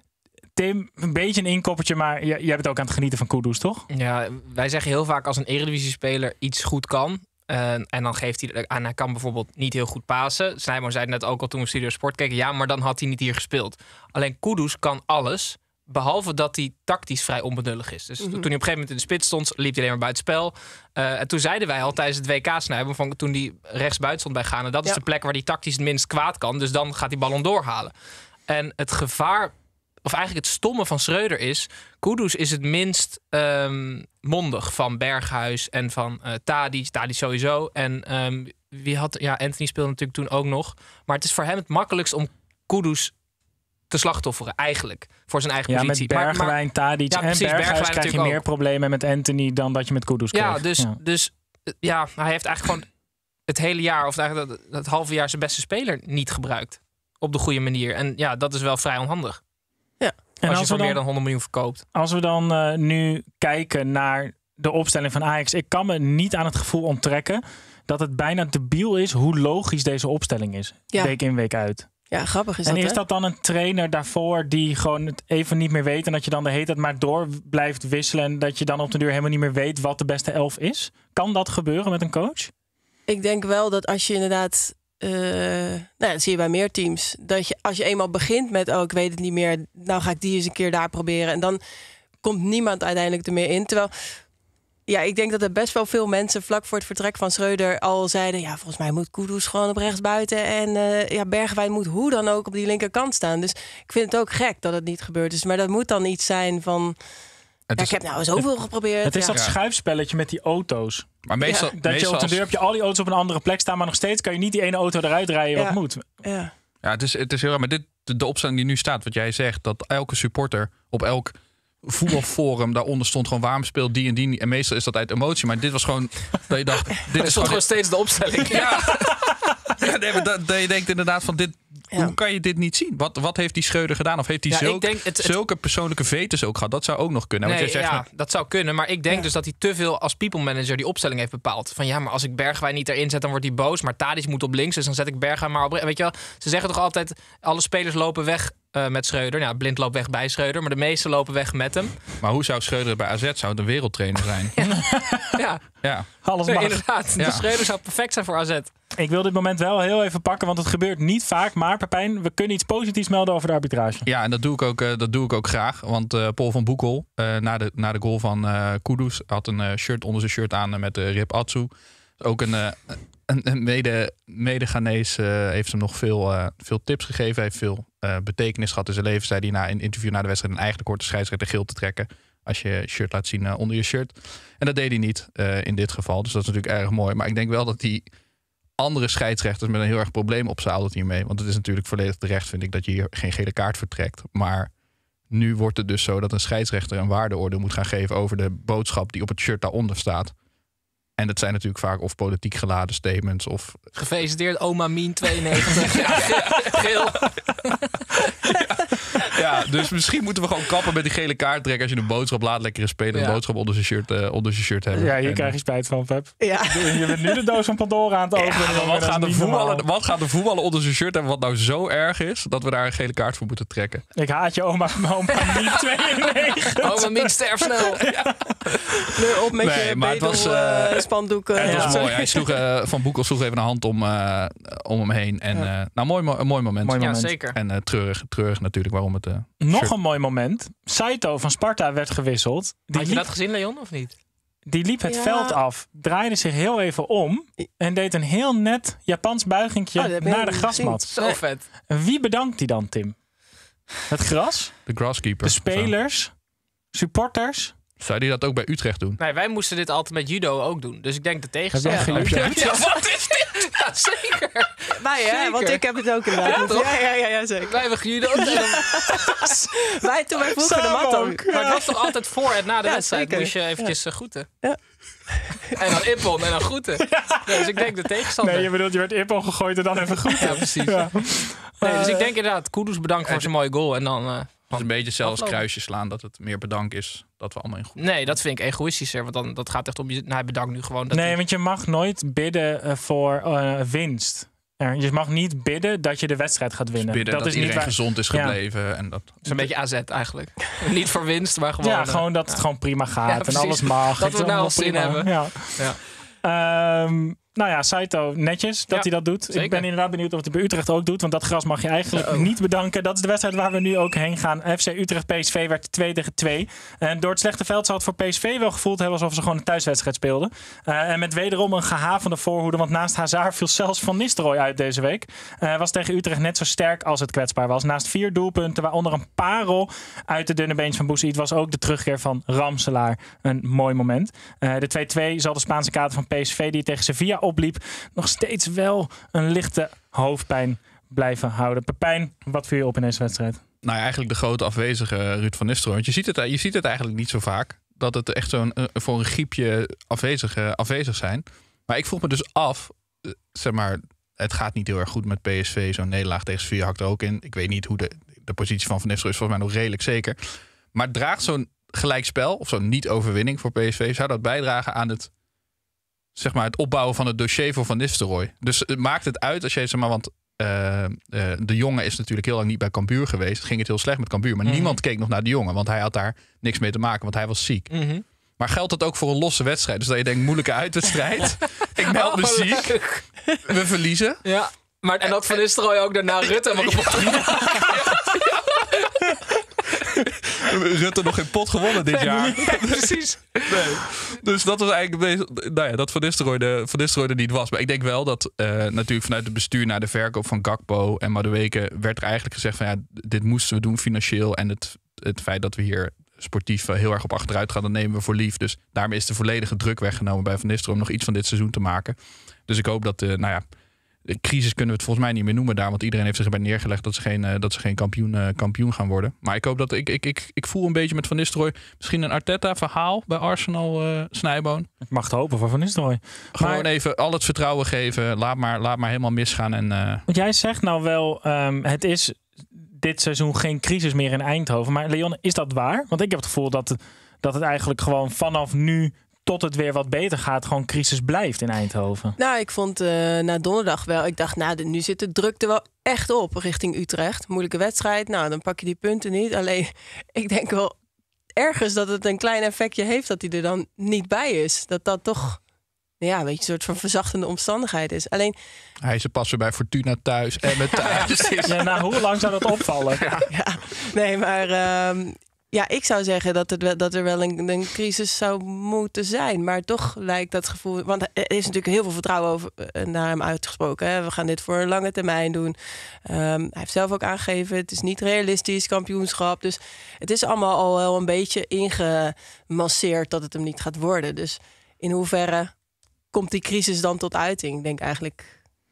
Tim, een beetje een inkoppertje, maar jij bent ook aan het genieten van Kudus, toch?
Ja, wij zeggen heel vaak als een Eredivisie-speler iets goed kan... en dan geeft hij aan, hij kan bijvoorbeeld niet heel goed pasen. Snijboom zei het net ook al toen we Studio Sport keken. Ja, maar dan had hij niet hier gespeeld. Alleen Kudus kan alles, behalve dat hij tactisch vrij onbenullig is. Dus toen hij op een gegeven moment in de spits stond, liep hij alleen maar buitenspel. En toen zeiden wij al tijdens het WK Snijboom, van toen hij rechtsbuiten stond bij Ghana, dat is de plek waar hij tactisch het minst kwaad kan. Dus dan gaat hij ballon doorhalen. En het gevaar, of eigenlijk het stomme van Schreuder is... Kudus is het minst mondig van Berghuis en van Tadic sowieso. En Anthony speelde natuurlijk toen ook nog. Maar het is voor hem het makkelijkst om Kudus te slachtofferen, eigenlijk. Voor zijn eigen positie.
Met Bergwijn, Tadic en
precies,
Berghuis
Bergwijn
krijg je
natuurlijk
meer
ook.
problemen met Anthony dan dat je met Kudus kreeg.
Dus hij heeft eigenlijk gewoon het hele jaar... of eigenlijk het halve jaar zijn beste speler niet gebruikt. Op de goede manier. En ja, dat is wel vrij onhandig.
En
Als je voor meer dan 100 miljoen verkoopt.
Als we dan nu kijken naar de opstelling van Ajax... ik kan me niet aan het gevoel onttrekken... dat het bijna debiel is hoe logisch deze opstelling is.
Ja.
Week in, week uit.
Ja, grappig is
En
dat,
is
hè?
dat dan een trainer daarvoor die gewoon het even niet meer weet... en dat je dan de hele tijd maar door blijft wisselen... en dat je dan op de duur helemaal niet meer weet wat de beste 11 is? Kan dat gebeuren met een coach?
Ik denk wel dat als je inderdaad... dat zie je bij meer teams. Dat je als je eenmaal begint met... ik weet het niet meer, nou ga ik die eens een keer daar proberen. En dan komt niemand uiteindelijk er meer in. Terwijl, ja, ik denk dat er best wel veel mensen... vlak voor het vertrek van Schreuder al zeiden... ja, volgens mij moet Kudus gewoon op rechtsbuiten... en Bergwijn moet hoe dan ook op die linkerkant staan. Dus ik vind het ook gek dat het niet gebeurd is. Maar dat moet dan iets zijn van... ik heb nou zoveel geprobeerd.
Het is dat schuifspelletje met die auto's.
Maar meestal...
Dat je op de deur heb je al die auto's op een andere plek staan... maar nog steeds kan je niet die ene auto eruit rijden wat moet.
Ja.
Ja, het is heel raar. Maar de opstelling die nu staat, wat jij zegt... dat elke supporter op elk voetbalforum daaronder stond gewoon... waarom speelt die en die niet? En meestal is dat uit emotie. Maar dit was gewoon... dat je dacht, dit is
gewoon steeds de opstelling.
Maar dat je denkt inderdaad van dit...
Ja.
Hoe kan je dit niet zien? Wat heeft die Schreuder gedaan? Of heeft hij zulke persoonlijke vetes ook gehad? Dat zou ook nog kunnen.
Nee,
Want jij zegt
dat zou kunnen. Maar ik denk dus dat hij te veel als people manager die opstelling heeft bepaald. Van ja, maar als ik Bergwijn niet erin zet, dan wordt hij boos. Maar Tadic moet op links, dus dan zet ik Bergwijn maar op rechts. Weet je wel, ze zeggen toch altijd, alle spelers lopen weg met Schreuder. Nou, Blind loopt weg bij Schreuder, maar de meeste lopen weg met hem.
Maar hoe zou Schreuder bij AZ? Zou het een wereldtrainer zijn?
Ja.
Alles
Nee,
mag.
inderdaad.
Ja.
De Schreuder zou perfect zijn voor AZ.
Ik wil dit moment wel heel even pakken, want het gebeurt niet vaak. Maar Pepijn, we kunnen iets positiefs melden over de arbitrage.
Ja, en dat doe ik ook graag. Want Paul van Boekel, na de goal van Kudus... had een shirt onder zijn shirt aan met Rip Atsu. Ook een mede-Ghanees heeft hem nog veel tips gegeven. Hij heeft veel betekenis gehad in zijn leven. Zei hij na een interview na de wedstrijd... een eigenlijk korte scheidsrechter geel te trekken... als je shirt laat zien onder je shirt. En dat deed hij niet in dit geval. Dus dat is natuurlijk erg mooi. Maar ik denk wel dat die andere scheidsrechters met een heel erg probleem opzadelt hiermee. Want het is natuurlijk volledig terecht, vind ik, dat je hier geen gele kaart vertrekt. Maar nu wordt het dus zo dat een scheidsrechter een waardeoordeel moet gaan geven over de boodschap die op het shirt daaronder staat. En dat zijn natuurlijk vaak of politiek geladen statements of...
Gefeliciteerd oma Mien 92. Ja, geel.
Ja, dus misschien moeten we gewoon kappen met die gele kaart trekken. Als je een boodschap laat, lekkere speler een boodschap onder zijn shirt hebben.
Ja, hier krijg je spijt van, Pep.
Ja.
Je bent nu de doos van Pandora aan het openen.
Ja, wat gaat de voetballer onder zijn shirt hebben wat nou zo erg is dat we daar een gele kaart voor moeten trekken?
Ik haat je oma Mien 92.
Oma Mien, sterf snel. Ja.
Nu op met je bedel, spandoeken.
Het was mooi. Hij sloeg, Van Boekel sloeg even een hand om hem heen. En een mooi moment.
Ja, zeker.
En treurig natuurlijk waarom het...
Nog een mooi moment. Saito van Sparta werd gewisseld.
Had je dat gezien, Leon, of niet?
Die liep het veld af, draaide zich heel even om en deed een heel net Japans buigingje naar de grasmat.
Zo vet.
En wie bedankt hij dan, Tim? Het gras?
De grasskeeper.
De spelers? Supporters?
Zou die dat ook bij Utrecht doen?
Nee, wij moesten dit altijd met judo ook doen. Dus ik denk de tegenstander.
Ja,
wat is dit? Ja, zeker.
Wij, hè?
Zeker.
Want ik heb het ook inderdaad.
Ja, toch?
Ja, zeker.
Wij hebben gejudo.
Wij toen wij vroeger de mat ook.
Maar het was toch altijd voor en na de wedstrijd?
zeker.
Moest je eventjes groeten.
Ja.
En dan ippon en dan groeten. Ja, dus ik denk de tegenstander.
Nee, je bedoelt, je werd ippon gegooid en dan even groeten.
Ja, precies. Ja. Nee, dus ik denk inderdaad, Kudus bedankt voor zijn mooie goal. En dan...
Het is een beetje zelfs kruisje slaan dat het meer bedankt is dat we allemaal in goed.
Nee, dat vind ik egoïstischer. Want dan, dat gaat echt om je... Nou, hij bedankt nu gewoon. Dat
nee, want je mag nooit bidden voor winst. Je mag niet bidden dat je de wedstrijd gaat winnen.
Bidden dat is iedereen niet gezond is gebleven. Ja. En dat
is een beetje AZ eigenlijk. Niet voor winst, maar gewoon...
Ja, gewoon dat het gewoon prima gaat en alles mag.
Dat we het nou al zin hebben.
Ja. Nou ja, Saito netjes dat hij dat doet. Zeker. Ik ben inderdaad benieuwd of hij bij Utrecht ook doet. Want dat gras mag je eigenlijk niet bedanken. Dat is de wedstrijd waar we nu ook heen gaan. FC Utrecht-PSV werd 2-2. En door het slechte veld zou het voor PSV wel gevoeld hebben alsof ze gewoon een thuiswedstrijd speelden. En met wederom een gehavende voorhoede. Want naast Hazard viel zelfs Van Nistelrooy uit deze week. Was tegen Utrecht net zo sterk als het kwetsbaar was. Naast 4 doelpunten, waaronder een parel uit de dunne beens van Boussaïd, was ook de terugkeer van Ramselaar een mooi moment. De 2-2 zal de Spaanse kader van PSV die tegen Sevilla opliep nog steeds wel een lichte hoofdpijn blijven houden. Pepijn, wat viel je op in deze wedstrijd?
Nou ja, eigenlijk de grote afwezige Ruud van Nistelrooy. Want je ziet het eigenlijk niet zo vaak. Dat het echt zo'n voor een griepje afwezig zijn. Maar ik vroeg me dus af, zeg maar, het gaat niet heel erg goed met PSV. Zo'n nederlaag tegen Sevilla hakt er ook in. Ik weet niet hoe de positie van Nistelrooy is volgens mij nog redelijk zeker. Maar draagt zo'n gelijkspel of zo'n niet-overwinning voor PSV, zou dat bijdragen aan het, zeg maar, het opbouwen van het dossier voor Van Nistelrooy? Dus maakt het uit als je, zeg maar, want de jongen is natuurlijk heel lang niet bij Cambuur geweest. Ging het heel slecht met Cambuur. Maar niemand keek nog naar de jongen, want hij had daar niks mee te maken, want hij was ziek. Maar geldt dat ook voor een losse wedstrijd? Dus dat je denkt, moeilijke uitwedstrijd. Ik meld me ziek. We verliezen.
Ja. Maar, en dat Van Nistelrooy ook daarna Rutte mag
Rutte nog geen pot gewonnen dit jaar.
Ja, precies.
Nee. Dus dat was eigenlijk dat Van Nistelrooy er niet was. Maar ik denk wel dat natuurlijk vanuit het bestuur naar de verkoop van Gakpo en Madueke werd er eigenlijk gezegd van ja, dit moesten we doen financieel. En het feit dat we hier sportief heel erg op achteruit gaan, dat nemen we voor lief. Dus daarmee is de volledige druk weggenomen bij Van Nistelrooy om nog iets van dit seizoen te maken. Dus ik hoop dat de crisis kunnen we het volgens mij niet meer noemen daar. Want iedereen heeft zich erbij neergelegd dat ze geen kampioen gaan worden. Maar ik hoop dat ik voel een beetje met Van Nistelrooy misschien een Arteta-verhaal bij Arsenal, Snijboon.
Ik mag het hopen voor Van Nistelrooy.
Gewoon even al het vertrouwen geven. Laat maar helemaal misgaan.
Want jij zegt nou wel, het is dit seizoen geen crisis meer in Eindhoven. Maar Leon, is dat waar? Want ik heb het gevoel dat het eigenlijk gewoon vanaf nu tot het weer wat beter gaat, gewoon crisis blijft in Eindhoven.
Nou, ik vond na donderdag wel, ik dacht, nu zit de druk er wel echt op richting Utrecht. Moeilijke wedstrijd, nou, dan pak je die punten niet. Alleen, ik denk wel ergens dat het een klein effectje heeft dat hij er dan niet bij is. Dat toch, ja, een beetje een soort van verzachtende omstandigheid is. Alleen,
hij is er pas weer bij Fortuna thuis en met thuis.
Ja, nou, hoe lang zou dat opvallen?
Ja, nee, maar ja, ik zou zeggen dat er wel een crisis zou moeten zijn. Maar toch lijkt dat gevoel, want er is natuurlijk heel veel vertrouwen naar hem uitgesproken. Hè? We gaan dit voor een lange termijn doen. Hij heeft zelf ook aangegeven, het is niet realistisch, kampioenschap. Dus het is allemaal al wel een beetje ingemasseerd dat het hem niet gaat worden. Dus in hoeverre komt die crisis dan tot uiting? Ik denk eigenlijk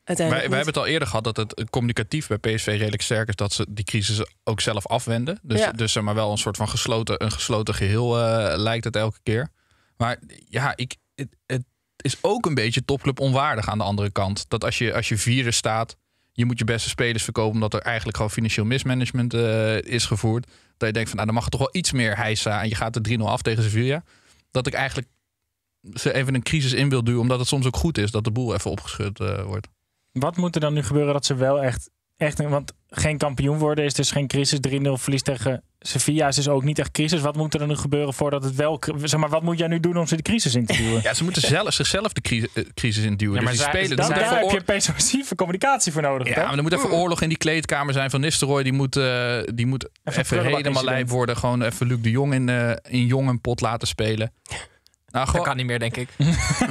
uiteindelijk
Wij hebben het al eerder gehad dat het communicatief bij PSV redelijk sterk is. Dat ze die crisis ook zelf afwenden. Dus zeg maar wel een soort van gesloten geheel lijkt het elke keer. Maar ja, het is ook een beetje topclub onwaardig aan de andere kant. Dat als je vierde staat, je moet je beste spelers verkopen omdat er eigenlijk gewoon financieel mismanagement is gevoerd. Dat je denkt van nou, dan mag er toch wel iets meer hijsa en je gaat er 3-0 af tegen Sevilla. Dat ik eigenlijk ze even een crisis in wil duwen, omdat het soms ook goed is dat de boel even opgeschud wordt.
Wat moet er dan nu gebeuren dat ze wel echt want geen kampioen worden is dus geen crisis. 3-0 verlies tegen Sevilla is dus ook niet echt crisis. Wat moet er dan nu gebeuren voordat het wel... Zeg maar, wat moet jij nu doen om ze de crisis in te duwen?
Ja, ze moeten zichzelf de crisis induwen.
Ja, maar
dus die spelen.
Daar heb je persoonlijke communicatie voor nodig.
Ja, maar er moet even oorlog in die kleedkamer zijn van Nistelrooy. Die moet even helemaal lijp worden. Gewoon even Luc de Jong in Jong een pot laten spelen.
Nou, dat kan niet meer, denk ik.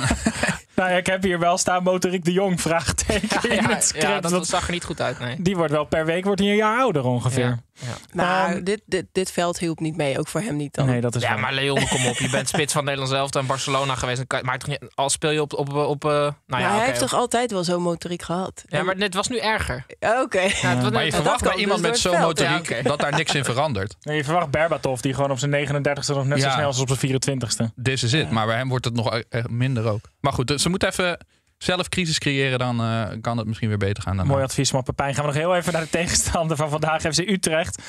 Nou ja, ik heb hier wel staan Motoriek de Jong, vraagteken in het script.
Ja, dat zag er niet goed uit, nee.
Die wordt wel per week een jaar ouder ongeveer.
Ja. Maar dit veld hielp niet mee, ook voor hem niet dan.
Nee, dat is
ja, maar Leon, kom op. Je bent spits van Nederland zelf en Barcelona geweest. Maar al speel je op
hij heeft toch altijd wel zo'n motoriek gehad?
Ja, maar het was nu erger.
Oké.
Ja,
maar je verwacht bij iemand met zo'n motoriek dat daar niks in verandert.
Nee, je verwacht Berbatov, die gewoon op zijn 39ste nog net zo snel als op zijn 24ste.
This is it. Maar bij hem wordt het nog minder ook. Maar goed, ze moeten even zelf crisis creëren, dan kan het misschien weer beter gaan.
Mooi advies van Pepijn. Gaan we nog heel even naar de tegenstander van vandaag, FC Utrecht.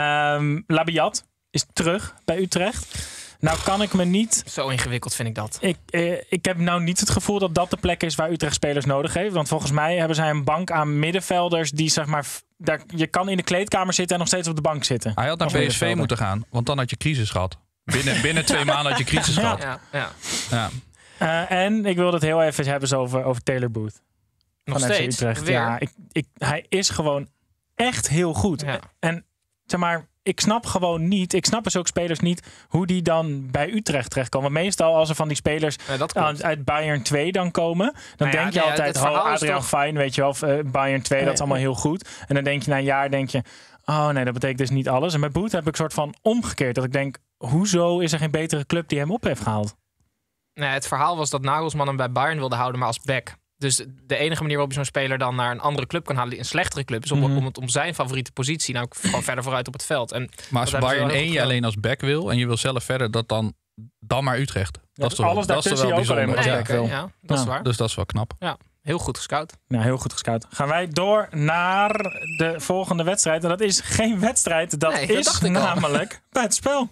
Labiat is terug bij Utrecht. Nou kan ik me niet...
Zo ingewikkeld vind ik dat.
Ik heb nou niet het gevoel dat dat de plek is waar Utrecht spelers nodig heeft. Want volgens mij hebben zij een bank aan middenvelders die zeg maar... je kan in de kleedkamer zitten en nog steeds op de bank zitten.
Hij had naar PSV moeten gaan, want dan had je crisis gehad. Binnen 2 maanden had je crisis gehad.
Ja.
En ik wil het heel even hebben over Taylor Booth.
Nog
van
steeds?
FC Utrecht.
Weer?
Ja, hij is gewoon echt heel goed.
Ja.
En zeg maar, ik snap gewoon niet. Ik snap dus ook spelers niet hoe die dan bij Utrecht terechtkomen. Meestal als er van die spelers uit Bayern 2 dan komen, dan denk je altijd, Adriaan Fijn, weet je wel, Bayern 2, dat is allemaal heel goed. En dan denk je na een jaar, oh nee, dat betekent dus niet alles. En bij Booth heb ik een soort van omgekeerd. Dat ik denk, hoezo is er geen betere club die hem op heeft gehaald?
Nee, het verhaal was dat Nagelsman hem bij Bayern wilde houden, maar als back. Dus de enige manier waarop je zo'n speler dan naar een andere club kan halen, die een slechtere club is, om zijn favoriete positie, nou gewoon verder vooruit op het veld.
Maar als Bayern 1 je alleen als back wil en je wil zelf verder, dan maar Utrecht. Dat is toch
alles daartussen je ook alleen maar als back wil.
Ja, dat is waar.
Dus dat is wel knap.
Ja, heel goed gescout.
Ja, heel goed gescout. Gaan wij door naar de volgende wedstrijd. En dat is geen wedstrijd, dat is namelijk buitenspel.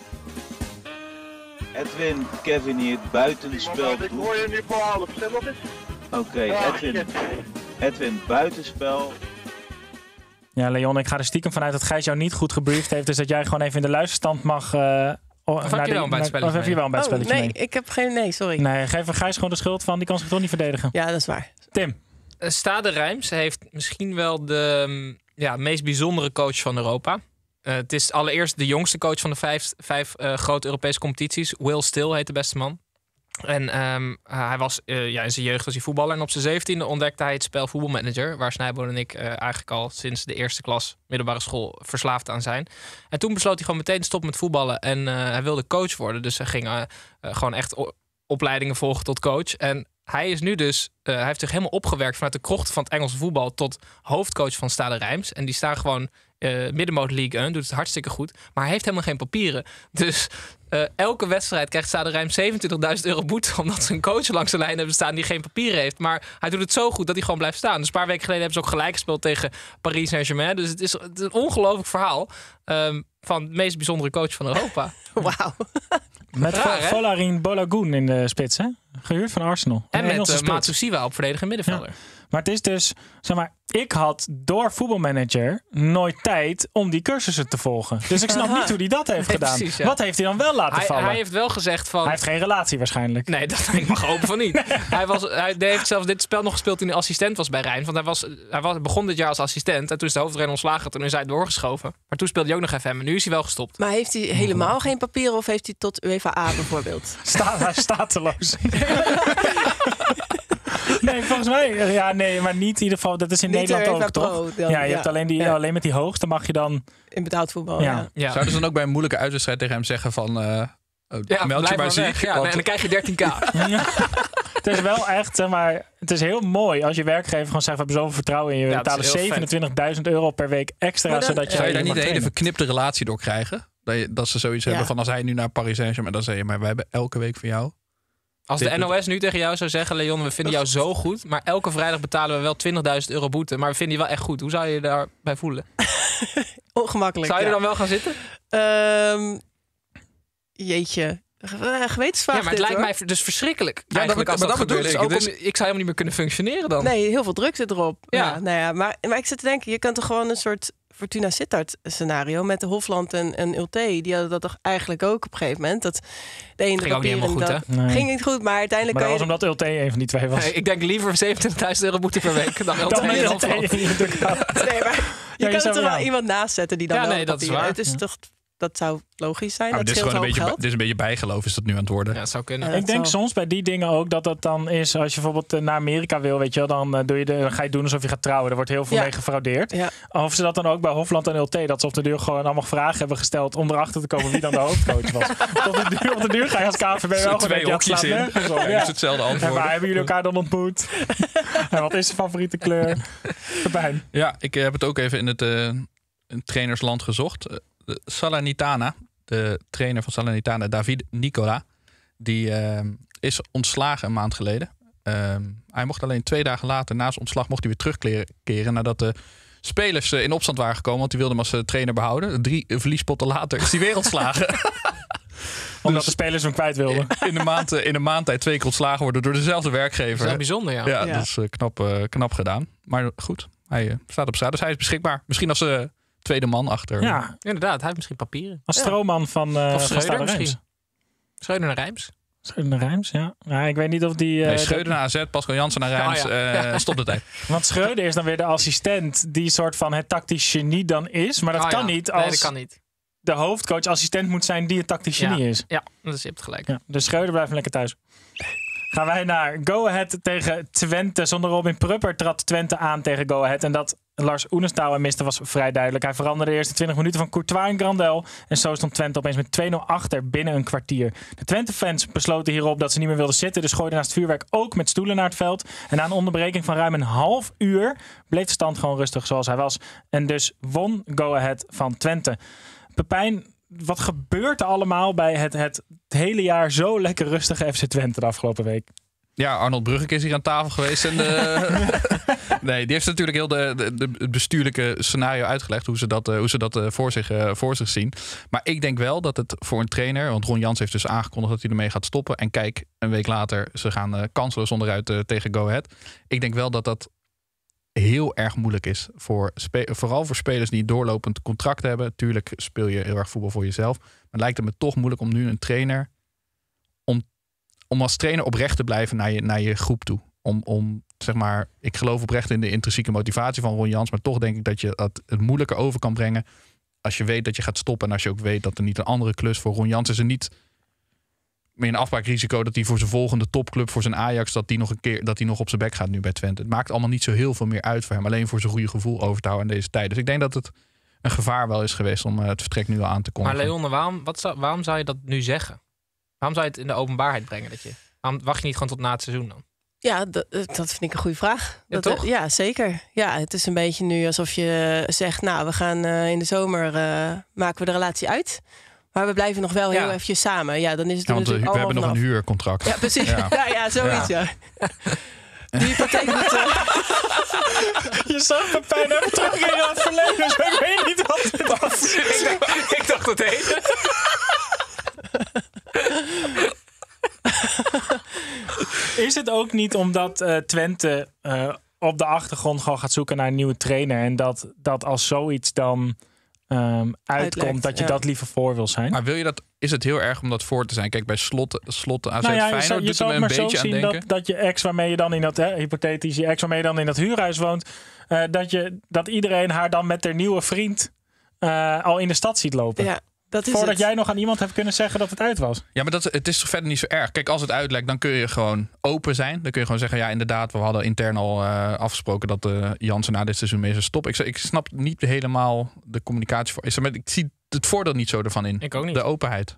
Edwin, Kevin hier, buitenspel. Ik hoor je nu voor half, stem nog eens. Oké, Edwin, buitenspel.
Ja, Leon, ik ga er stiekem vanuit dat Gijs jou niet goed gebriefd heeft. Dus dat jij gewoon even in de luisterstand mag...
Of heb je wel een buitenspelletje
Of heb je wel een buitenspelletje mee?
Nee, ik heb geen... Nee, sorry.
Nee, geef er Gijs gewoon de schuld van. Die kan zich toch niet verdedigen?
Ja, dat is waar.
Tim.
Stade Reims heeft misschien wel de meest bijzondere coach van Europa. Het is allereerst de jongste coach van de vijf grote Europese competities. Will Still heet de beste man. En hij was in zijn jeugd was hij voetballer. En op zijn 17e ontdekte hij het spel voetbalmanager. Waar Snijboon en ik eigenlijk al sinds de eerste klas middelbare school verslaafd aan zijn. En toen besloot hij gewoon meteen te stoppen met voetballen. En hij wilde coach worden. Dus hij ging gewoon echt opleidingen volgen tot coach. En hij is nu dus, hij heeft zich helemaal opgewerkt vanuit de krochten van het Engelse voetbal tot hoofdcoach van Stade Reims. En die staan gewoon middenmoot League 1, doet het hartstikke goed. Maar hij heeft helemaal geen papieren. Dus elke wedstrijd krijgt Stade Reims €27.000 boete, omdat ze een coach langs de lijn hebben staan die geen papieren heeft. Maar hij doet het zo goed dat hij gewoon blijft staan. Dus een paar weken geleden hebben ze ook gelijk gespeeld tegen Paris Saint-Germain. Dus het is een ongelooflijk verhaal van de meest bijzondere coach van Europa.
Wauw.
Met Folarin Balogun in de spits, hè? Gehuurd van Arsenal.
En met Matsushima op verdedigende middenvelder. Ja.
Maar het is dus, zeg maar, ik had door voetbalmanager nooit tijd om die cursussen te volgen. Dus ik snap niet hoe hij dat heeft gedaan. Precies, ja. Wat heeft hij dan wel laten vallen?
Hij heeft wel gezegd van...
Hij heeft geen relatie waarschijnlijk.
Nee, ik mag hopen van niet. Hij heeft zelfs dit spel nog gespeeld toen hij assistent was bij Rijn. Want hij begon dit jaar als assistent. En toen is de hoofdtrainer ontslagen. Toen is hij doorgeschoven. Maar toen speelde hij ook nog FM. En nu is hij wel gestopt.
Maar heeft hij helemaal geen papieren of heeft hij tot UEFA A bijvoorbeeld?
Hij is stateloos. Nee, volgens mij... Ja, nee, maar niet in ieder geval... Dat is in Nederland ook, toch? Je hebt alleen met die hoogte mag je dan...
In betaald voetbal, ja.
Zouden ze dan ook bij een moeilijke uitwedstrijd tegen hem zeggen van... meld
blijf
je maar
weg.
zich.
Ja,
want-
en dan krijg je 13k.
Het is wel echt, zeg maar, het is heel mooi als je werkgever gewoon zegt, we hebben zoveel vertrouwen in je. We
Ja, het is
betalen
heel
€27.000 per week extra,
Maar dan-
zodat je
Zou je daar
mag
niet een hele
trainen.
verknipte relatie door krijgen? Dat ze zoiets hebben van als hij nu naar Paris Saint-Germain, dan zeg je, maar wij hebben elke week voor jou.
Als de NOS nu tegen jou zou zeggen, Leon, we vinden jou zo goed, maar elke vrijdag betalen we wel €20.000 boete, maar we vinden je wel echt goed. Hoe zou je je daarbij voelen?
Ongemakkelijk.
Zou je er
ja.
dan wel gaan zitten?
Jeetje. Gewetensvraag.
Ja, maar het
dit,
ligt
hoor.
mij dus verschrikkelijk.
Ja,
Eigenlijk
dat
als dat
bedoel
gebeurt.
ik.
Dus ook
Het is-
ik zou helemaal niet meer kunnen functioneren dan.
Nee, heel veel druk zit erop.
Ja.
Ja, nou ja, maar ik zit te denken, je kan toch gewoon een soort Fortuna Sittard scenario met de Hofland en Ulte. Die hadden dat toch eigenlijk ook op een gegeven moment. Dat de ene
Ging ook niet helemaal
papieren
goed, hè?
dat-
Nee.
Ging niet goed, maar uiteindelijk
Maar dat
kan
was
je...
omdat Ulte een van die twee was.
Nee, ik denk liever €27.000 boete per week dan
Dan
Ulte
met
en
Ulte
Hofland.
in je dugout.
Nee, maar je
je
kan
zou-
er wel
ja.
iemand naast zetten die dan
Ja,
wel
nee, dat is
papieren-
waar.
Het is toch, dat zou logisch zijn.
Maar
dat
dit is
scheelt
gewoon een
hoop
beetje,
geld.
dit is een beetje bijgeloof is dat nu aan het worden.
Ja, dat zou kunnen.
Ja.
Ik denk
zal-
soms bij die dingen ook dat dat dan is, als je bijvoorbeeld naar Amerika wil, weet je wel, dan dan ga je doen alsof je gaat trouwen. Er wordt heel veel
Ja.
mee gefraudeerd.
Ja.
Of ze dat dan ook bij Hofland en Ulte, dat ze op de duur gewoon allemaal vragen hebben gesteld om erachter te komen wie dan de hoofdcoach was. Op de duur ga je als KNVB wel gewoon
Twee
denken, ja, het
hokjes
slaat
in.
nergens op.
Ja,
Ja.
dus hetzelfde
En
antwoord.
waar hebben jullie elkaar dan ontmoet? En wat is je favoriete kleur? Pepijn.
Ja, ik heb het ook even in het trainersland gezocht. Salernitana, de trainer van Salernitana, David Nicola, die is ontslagen een maand geleden. Hij mocht alleen 2 dagen later, na zijn ontslag, mocht hij weer terugkeren nadat de spelers in opstand waren gekomen, want die wilden hem als trainer behouden. 3 verliespotten later is hij weer ontslagen.
Omdat de spelers hem kwijt wilden.
In een maand tijd 2 keer ontslagen worden door dezelfde
Dat
werkgever.
is wel bijzonder, ja.
Ja,
Ja.
dat is knap gedaan. Maar goed, hij staat op straat, dus hij is beschikbaar. Misschien als tweede man achter.
Ja,
Inderdaad, hij heeft misschien papieren.
als stroomman van
Of
van
Schreuder
Stade Reims.
misschien. Schreuder naar Rijms.
Schreuder naar Reims, ja. Ja, ik weet niet of die...
Nee, Schreuder naar AZ, Pascal Jansen naar Reims.
Oh,
Stop de tijd.
Want Schreuder is dan weer de assistent die soort van het tactisch genie dan is. Maar dat
Oh,
kan
ja.
niet
Nee,
als
dat kan niet.
de hoofdcoach assistent moet zijn die het tactisch genie is.
Ja, dus je hebt gelijk.
Ja, dus Schreuder blijft lekker thuis. Gaan wij naar Go Ahead tegen Twente. Zonder Robin Prupper trad Twente aan tegen Go Ahead. En dat Lars Oenestouw en miste was vrij duidelijk. Hij veranderde de eerste 20 minuten van Courtois en Grandel. En zo stond Twente opeens met 2-0 achter binnen een kwartier. De Twente-fans besloten hierop dat ze niet meer wilden zitten. Dus gooiden naast het vuurwerk ook met stoelen naar het veld. En na een onderbreking van ruim een half uur bleef de stand gewoon rustig zoals hij was. En dus won Go Ahead van Twente. Pepijn, wat gebeurt er allemaal bij het hele jaar zo lekker rustige FC Twente de afgelopen week?
Ja, Arnold Bruggeke is hier aan tafel geweest. En nee, die heeft natuurlijk heel het bestuurlijke scenario uitgelegd. Hoe ze dat voor zich zien. Maar ik denk wel dat het voor een trainer... Want Ron Jans heeft dus aangekondigd dat hij ermee gaat stoppen. En kijk, een week later, ze gaan kansloos onderuit tegen Go Ahead. Ik denk wel dat dat heel erg moeilijk is. Vooral voor spelers die een doorlopend contract hebben. Tuurlijk speel je heel erg voetbal voor jezelf. Maar het lijkt het me toch moeilijk om nu een trainer... Om als trainer oprecht te blijven naar je groep toe. Om zeg maar, ik geloof oprecht in de intrinsieke motivatie van Ron Jans. Maar toch denk ik dat je het moeilijker over kan brengen. Als je weet dat je gaat stoppen. En als je ook weet dat er niet een andere klus voor Ron Jans is. Er niet meer een afbraakrisico dat hij voor zijn volgende topclub, voor zijn Ajax, dat hij nog op zijn bek gaat nu bij Twente. Het maakt allemaal niet zo heel veel meer uit voor hem. Alleen voor zijn goede gevoel over te houden in deze tijd. Dus ik denk dat het een gevaar wel is geweest om het vertrek nu al aan te kondigen.
Maar Leon, waarom zou je dat nu zeggen? Waarom zou je het in de openbaarheid brengen? Waarom wacht je niet gewoon tot na het seizoen dan?
Ja, dat vind ik een goede vraag.
Ja, toch?
Ja, zeker. Ja, het is een beetje nu alsof je zegt... nou, we gaan in de zomer maken we de relatie uit. Maar we blijven nog wel heel eventjes samen. Ja, dan is het
Ja, want we
natuurlijk
hebben nog
allemaal
een
vanaf.
huurcontract.
Ja, precies.
Ja.
Ja, zoiets, ja. Die hypotheek moet...
Je zag Pepijn even terug in het verleden. Dus ik weet niet wat het was.
Ik dacht het hele.
Is het ook niet omdat Twente op de achtergrond gewoon gaat zoeken naar een nieuwe trainer. En dat als zoiets dan uitkomt,
Uitlekt,
dat je
ja.
dat liever voor wil zijn?
Maar wil je dat? Is het heel erg om dat voor te zijn? Kijk, bij Slot AZ
Nou ja,
Feyenoord
je
doet
zou
er
het
een
maar
beetje
zo
aan
zien
denken.
dat je ex waarmee je dan in dat, hypothetisch, je ex waarmee je dan in dat huurhuis woont, dat iedereen haar dan met haar nieuwe vriend al in de stad ziet lopen.
Ja, dat is
Voordat
het.
jij nog aan iemand hebt kunnen zeggen dat het uit was.
Ja, maar het is toch verder niet zo erg. Kijk, als het uitlekt, dan kun je gewoon open zijn. Dan kun je gewoon zeggen, ja, inderdaad, we hadden intern al afgesproken dat Jansen na dit seizoen mee zou stoppen. Ik snap niet helemaal de communicatie voor. Ik zie het voordeel niet zo ervan in.
Ik ook niet.
De openheid.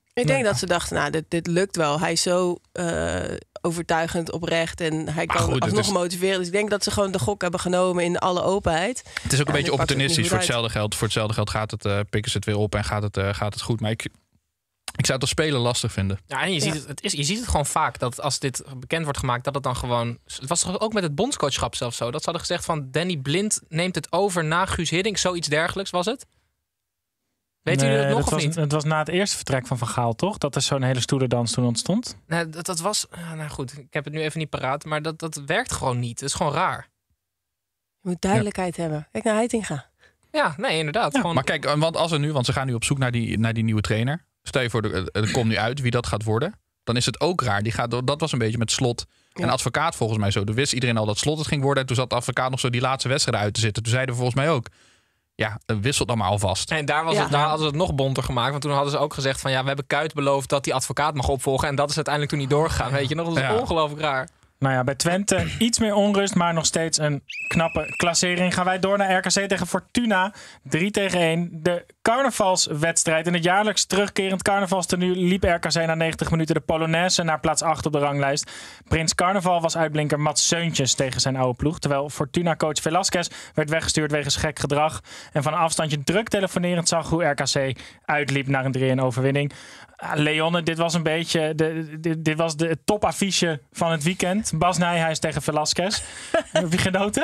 Ik denk dat ze dachten, nou, dit lukt wel. Hij is zo overtuigend oprecht en hij kan alsnog motiveren. Dus ik denk dat ze gewoon de gok hebben genomen in alle openheid.
Het is ook een beetje opportunistisch voor hetzelfde geld. Voor hetzelfde geld pikken ze het weer op en gaat het goed. Maar ik zou het als speler lastig vinden.
Ja, en je ziet het gewoon vaak dat als dit bekend wordt gemaakt, dat het dan gewoon. Het was toch ook met het bondscoachschap zelfs zo. Dat ze hadden gezegd van Danny Blind neemt het over na Guus Hiddink. Zoiets dergelijks was het. Weet jullie dat nog of niet?
Het was na het eerste vertrek van Van Gaal, toch? Dat er zo'n hele stoelendans toen ontstond.
Nee, dat was. Nou goed, ik heb het nu even niet paraat. Maar dat werkt gewoon niet. Het is gewoon raar.
Je moet duidelijkheid hebben. Kijk naar Heitinga.
Ja, nee, inderdaad.
Ja,
gewoon...
Maar kijk, want ze gaan nu op zoek naar die nieuwe trainer. Stel je voor, er komt nu uit wie dat gaat worden. Dan is het ook raar. Dat was een beetje met Slot en Advocaat volgens mij zo. Toen wist iedereen al dat Slot het ging worden. En toen zat de Advocaat nog zo die laatste wedstrijd uit te zitten. Toen zeiden we volgens mij ook, ja, wisselt dan maar alvast.
En daar hadden ze het nog bonter gemaakt. Want toen hadden ze ook gezegd van, ja, we hebben Kuyt beloofd dat die Advocaat mag opvolgen. En dat is uiteindelijk toen niet doorgegaan. Weet je nog? Dat is ongelooflijk raar.
Nou ja, bij Twente iets meer onrust, maar nog steeds een knappe klassering. Gaan wij door naar RKC tegen Fortuna. 3-1. De carnavalswedstrijd. In het jaarlijks terugkerend carnavalstenue liep RKC na 90 minuten de Polonaise naar plaats 8 op de ranglijst. Prins Carnaval was uitblinker Mats Seuntjes tegen zijn oude ploeg. Terwijl Fortuna-coach Velasquez werd weggestuurd wegens gek gedrag. En van een afstandje druk telefonerend zag hoe RKC uitliep naar een 3-1 overwinning. Leonne, dit was een beetje dit was de topaffiche van het weekend. Bas Nijhuis tegen Velasquez. Heb je genoten?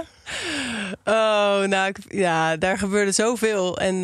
Oh, nou, daar gebeurde zoveel. En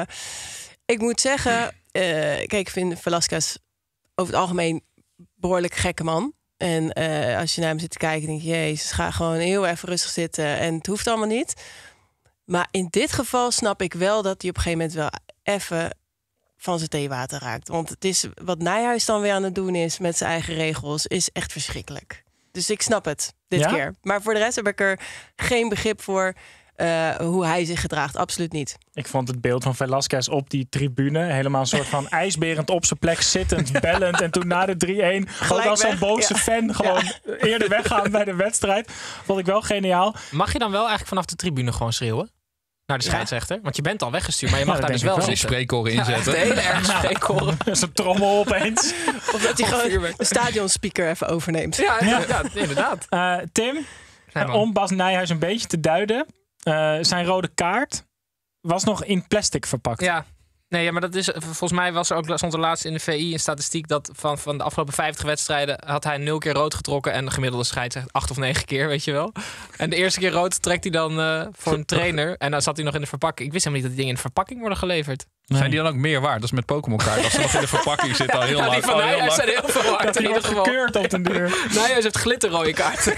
ik moet zeggen, kijk, ik vind Velasquez over het algemeen behoorlijk gekke man. En als je naar hem zit te kijken, denk je, jezus, ga gewoon heel even rustig zitten. En het hoeft allemaal niet. Maar in dit geval snap ik wel dat hij op een gegeven moment wel even van zijn theewater raakt. Want het is wat Nijhuis dan weer aan het doen is met zijn eigen regels, is echt verschrikkelijk. Dus ik snap het dit keer. Maar voor de rest heb ik er geen begrip voor hoe hij zich gedraagt. Absoluut niet.
Ik vond het beeld van Velasquez op die tribune helemaal een soort van ijsberend op zijn plek zittend, bellend. En toen na de 3-1 ook als zo'n boze fan gewoon eerder weggaan bij de wedstrijd. Vond ik wel geniaal.
Mag je dan wel eigenlijk vanaf de tribune gewoon schreeuwen? Naar de scheidsrechter? Want je bent al weggestuurd, maar je mag daar dus wel
spreekkoren inzetten.
De hele erg spreekkoren.
Zo'n trommel opeens.
Of dat hij gewoon de stadionspeaker even overneemt.
Ja, inderdaad.
Tim, om Bas Nijhuis een beetje te duiden. Zijn rode kaart was nog in plastic verpakt.
Ja. Nee, ja, maar dat is volgens mij stond er laatst in de VI een statistiek dat van de afgelopen 50 wedstrijden had hij 0 keer rood getrokken en de gemiddelde scheidsrechter 8 of 9 keer, weet je wel. En de eerste keer rood trekt hij dan voor een trainer en dan zat hij nog in de verpakking. Ik wist helemaal niet dat die dingen in de verpakking worden geleverd.
Nee. Zijn die dan ook meer waard? Dat is met Pokémon-kaart. Als ze nog in de verpakking zitten al heel lang.
Die van Nijhuis zijn heel veel waard.
Dat hij wordt gekeurd op den duur.
Nijhuis heeft glitterrode kaarten.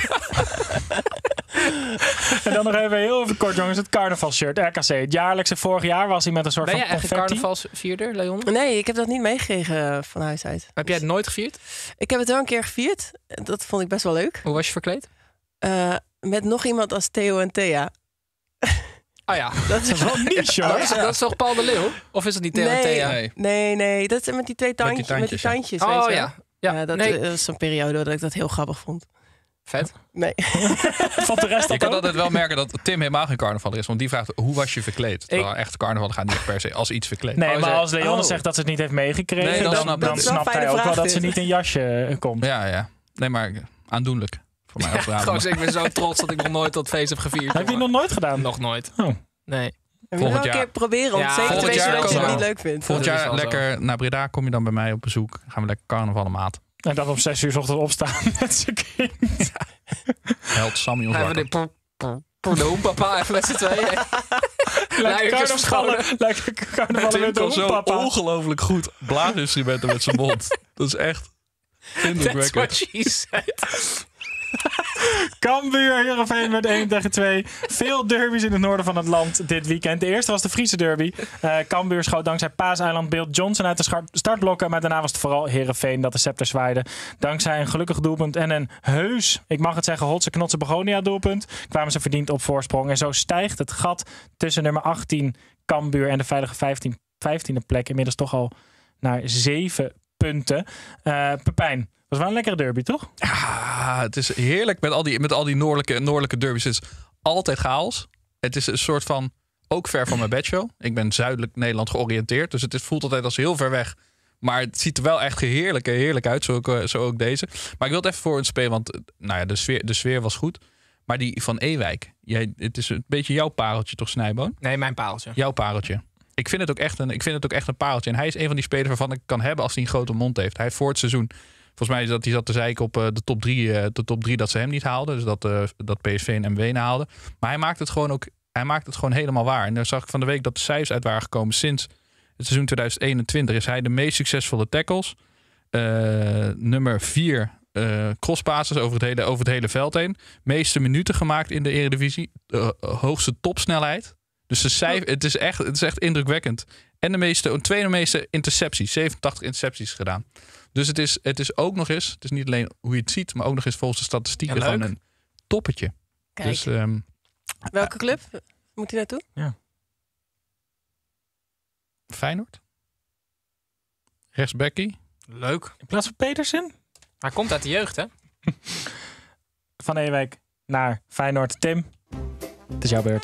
En dan nog even kort, jongens. Het carnavalshirt, RKC. Het jaarlijkse, vorig jaar was hij met een soort
van
confetti.
Ben jij echt carnavalsvierder, Leon?
Nee, ik heb dat niet meegekregen van huis uit.
Heb jij het nooit gevierd?
Ik heb het wel een keer gevierd. Dat vond ik best wel leuk.
Hoe was je verkleed?
Met nog iemand als Theo en Thea.
Oh ja,
dat is wel niche, hoor.
Dat is toch Paul de Leeuw? Of is het niet Theo en Thea?
Nee. Dat is met die twee tandjes. Met die tandjes,
oh
weet je
ja. Ja,
dat was zo'n periode dat ik dat heel grappig vond.
Vet.
Nee.
Van de rest
je kan altijd wel merken dat Tim helemaal geen carnaval is. Want die vraagt, hoe was je verkleed? Terwijl echt carnaval gaat niet per se als iets verkleed.
Nee, maar als Leon zegt dat ze het niet heeft meegekregen, dan snapt hij ook wel dat ze niet in jasje komt.
Ja. Nee, maar aandoenlijk. Voor mij als
ik ben zo trots dat ik nog nooit dat feest heb gevierd.
Heb je het nog nooit gedaan?
Nog nooit.
Oh.
Nee.
Volgend jaar een keer proberen om zeker te weten dat je het niet leuk vindt.
Volgend jaar lekker naar Breda, kom je dan bij mij op bezoek. Gaan we lekker carnaval maat.
En dan om 6 uur 's ochtends opstaan met zijn kind.
Held Samuel Zwakker.
Papa even met z'n tweeën.
Lekker carnavallen met de hoenpapa.
Ongelooflijk goed blaasinstrumenten met zijn mond. Dat is echt indrukwekkend.
That's what she said.
Cambuur, Heerenveen met 1-2. Veel derbies in het noorden van het land dit weekend. De eerste was de Friese derby. Cambuur schoot dankzij Paaseiland Bill Johnson uit de startblokken. Maar daarna was het vooral Heerenveen dat de scepter zwaaide. Dankzij een gelukkig doelpunt en een heus, ik mag het zeggen, Hotse Knotse Begonia doelpunt, kwamen ze verdiend op voorsprong. En zo stijgt het gat tussen nummer 18 Cambuur en de veilige 15e plek inmiddels toch al naar 7 punten. Pepijn. Dat was wel een lekkere derby, toch?
Ja, het is heerlijk met al die noordelijke derbies. Het is altijd chaos. Het is een soort van, ook ver van mijn bedshow. Ik ben zuidelijk Nederland georiënteerd. Dus het voelt altijd als heel ver weg. Maar het ziet er wel echt heerlijk uit. Zo ook deze. Maar ik wil het even voor ons spelen. Want de sfeer was goed. Maar die van Ewijk. Het is een beetje jouw pareltje toch, Snijboon?
Nee, mijn pareltje.
Jouw pareltje. Ik vind het ook echt een pareltje. En hij is een van die spelers waarvan ik kan hebben als hij een grote mond heeft. Hij heeft voor het seizoen... Volgens mij zat hij te zeiken op de top 3 dat ze hem niet haalden. Dus dat PSV en MW haalden. Maar hij maakt het gewoon helemaal waar. En dan zag ik van de week dat de cijfers uit waren gekomen. Sinds het seizoen 2021 is hij de meest succesvolle tackles. Nummer 4 crosspasses over het hele veld heen. Meeste minuten gemaakt in de Eredivisie. Hoogste topsnelheid. Dus het is echt indrukwekkend. En de tweede meeste intercepties. 87 intercepties gedaan. Dus het is ook nog eens... Het is niet alleen hoe je het ziet... maar ook nog eens volgens de statistieken gewoon een toppetje.
Kijk.
Dus,
welke club moet hij naartoe?
Ja.
Feyenoord. Rechtsbackie.
Leuk.
In plaats van Petersen?
Hij komt uit de jeugd, hè?
Van Ewijk naar Feyenoord. Tim, het is jouw beurt.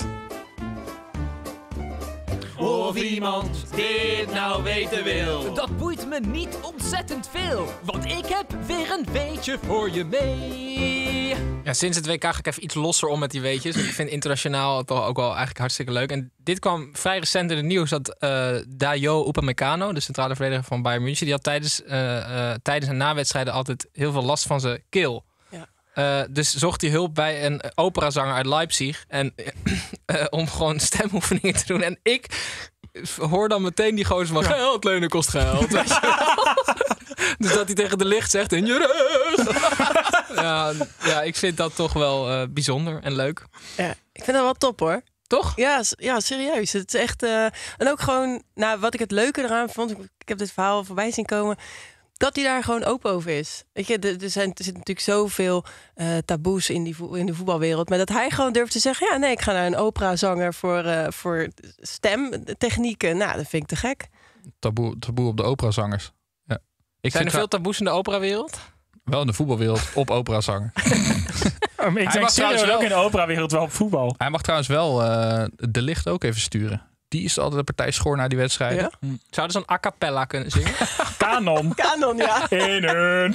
Of iemand dit nou weten wil.
Dat boeit me niet ontzettend veel, want ik heb weer een weetje voor je mee.
Ja, sinds het WK ga ik even iets losser om met die weetjes. Ik vind internationaal toch ook wel eigenlijk hartstikke leuk. En dit kwam vrij recent in het nieuws dat Dayo Upamecano, de centrale verdediger van Bayern München, die had tijdens en na wedstrijden altijd heel veel last van zijn keel. Dus zocht hij hulp bij een operazanger uit Leipzig. En om gewoon stemoefeningen te doen. En ik hoor dan meteen die gozer van... Geld lenen kost geld. Weet je wel? Dus dat hij tegen de licht zegt... In je rug. Ja, ik vind dat toch wel bijzonder en leuk.
Ja, ik vind dat wel top hoor.
Toch?
Ja, serieus. Het is echt... en ook gewoon... wat ik het leuke eraan vond... Ik heb dit verhaal voorbij zien komen... Dat hij daar gewoon open over is. Weet je, er zit natuurlijk zoveel taboes in de voetbalwereld. Maar dat hij gewoon durft te zeggen... ja, nee, ik ga naar een operazanger voor stemtechnieken. Nou, dat vind ik te gek.
Taboe op de operazangers. Ja.
Zijn er veel taboes in de operawereld?
Wel in de voetbalwereld op operazanger.
Ik denk trouwens ook in de operawereld wel op voetbal.
Hij mag trouwens wel de licht ook even sturen. Die is altijd de partij schoor na die wedstrijden.
Ja? Zouden ze een a cappella kunnen zingen?
Kanon, ja. In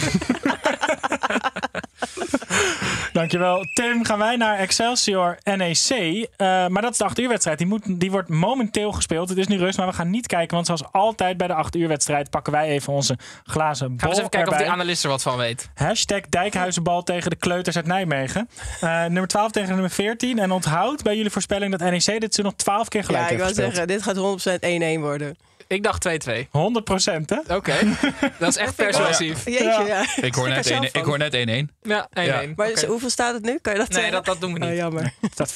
Dankjewel. Tim, gaan wij naar Excelsior NEC. Maar dat is de 8 uur wedstrijd. Die wordt momenteel gespeeld. Het is nu rust, maar we gaan niet kijken. Want zoals altijd bij de 8 uur wedstrijd pakken wij even onze glazen bol.
Gaan we eens even kijken
erbij.
of die analist er wat van weet.
#Dijkhuizenbal tegen de kleuters uit Nijmegen. Nummer 12 tegen nummer 14. En onthoud bij jullie voorspelling dat NEC dit ze nog 12 keer gelijk heeft gespeeld.
Zeggen, dit gaat 100% 1-1 worden.
Ik dacht 2-2. 100%,
hè?
Oké. Dat is echt persuasief.
Jeetje, ja.
Ik hoor net 1-1.
Ja, 1-1.
Ja. Maar hoeveel staat het nu? Kan je dat zeggen?
Nee, dat doen we niet.
Jammer.
Het staat 4-4.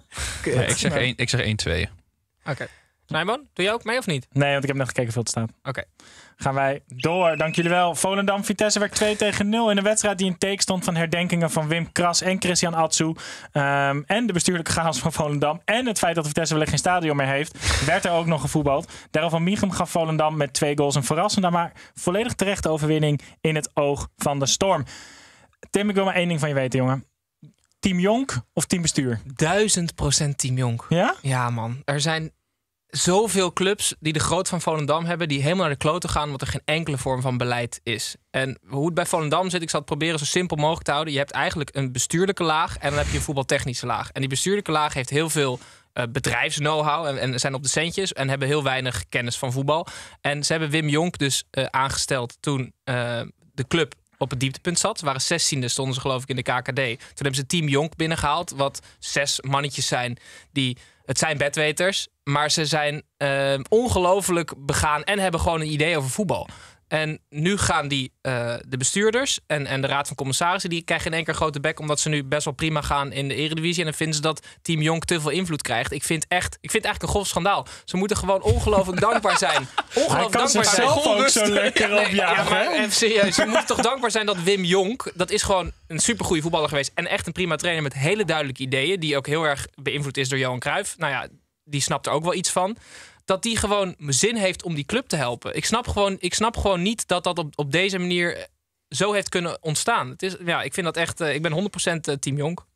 Nee, ik zeg 1-2.
Oké. Nijman, doe je ook mee of niet?
Nee, want ik heb nog gekeken hoeveel het staat.
Oké.
Gaan wij door. Dank jullie wel. Volendam-Vitesse werd 2-0 in een wedstrijd die in teken stond van herdenkingen van Wim Kras en Christian Atsu. En de bestuurlijke chaos van Volendam. En het feit dat Vitesse wellicht geen stadion meer heeft. Werd er ook nog gevoetbald. Daarom van Michum gaf Volendam met 2 goals een verrassende, maar volledig terechte overwinning in het oog van de storm. Tim, ik wil maar 1 ding van je weten, jongen. Team Jonk of team bestuur?
1000% team Jonk.
Ja?
Ja, man. Er zijn zoveel clubs die de grootte van Volendam hebben, die helemaal naar de kloten gaan, omdat er geen enkele vorm van beleid is. En hoe het bij Volendam zit, ik zal het proberen zo simpel mogelijk te houden. Je hebt eigenlijk een bestuurlijke laag en dan heb je een voetbaltechnische laag. En die bestuurlijke laag heeft heel veel bedrijfs-know-how en zijn op de centjes en hebben heel weinig kennis van voetbal. En ze hebben Wim Jonk dus aangesteld toen de club op het dieptepunt zat. Waren 16e, stonden ze geloof ik in de KKD. Toen hebben ze Team Jonk binnengehaald, wat 6 mannetjes zijn die... Het zijn bedweters, maar ze zijn ongelooflijk begaan en hebben gewoon een idee over voetbal. En nu gaan de bestuurders en de raad van commissarissen, die krijgen in één keer grote bek, omdat ze nu best wel prima gaan in de Eredivisie. En dan vinden ze dat Team Jonk te veel invloed krijgt. Ik vind eigenlijk een grof schandaal. Ze moeten gewoon ongelooflijk dankbaar zijn. Ongelooflijk dankbaar zijn.
Zelf ook zo lekker op
maar even serieus. Ze moeten toch dankbaar zijn dat Wim Jonk, dat is gewoon een supergoeie voetballer geweest en echt een prima trainer met hele duidelijke ideeën, die ook heel erg beïnvloed is door Johan Cruijff. Nou ja, die snapt er ook wel iets van. Dat die gewoon zin heeft om die club te helpen. Ik snap gewoon niet dat op deze manier zo heeft kunnen ontstaan. Ik vind dat echt... ik ben 100% team Jonk.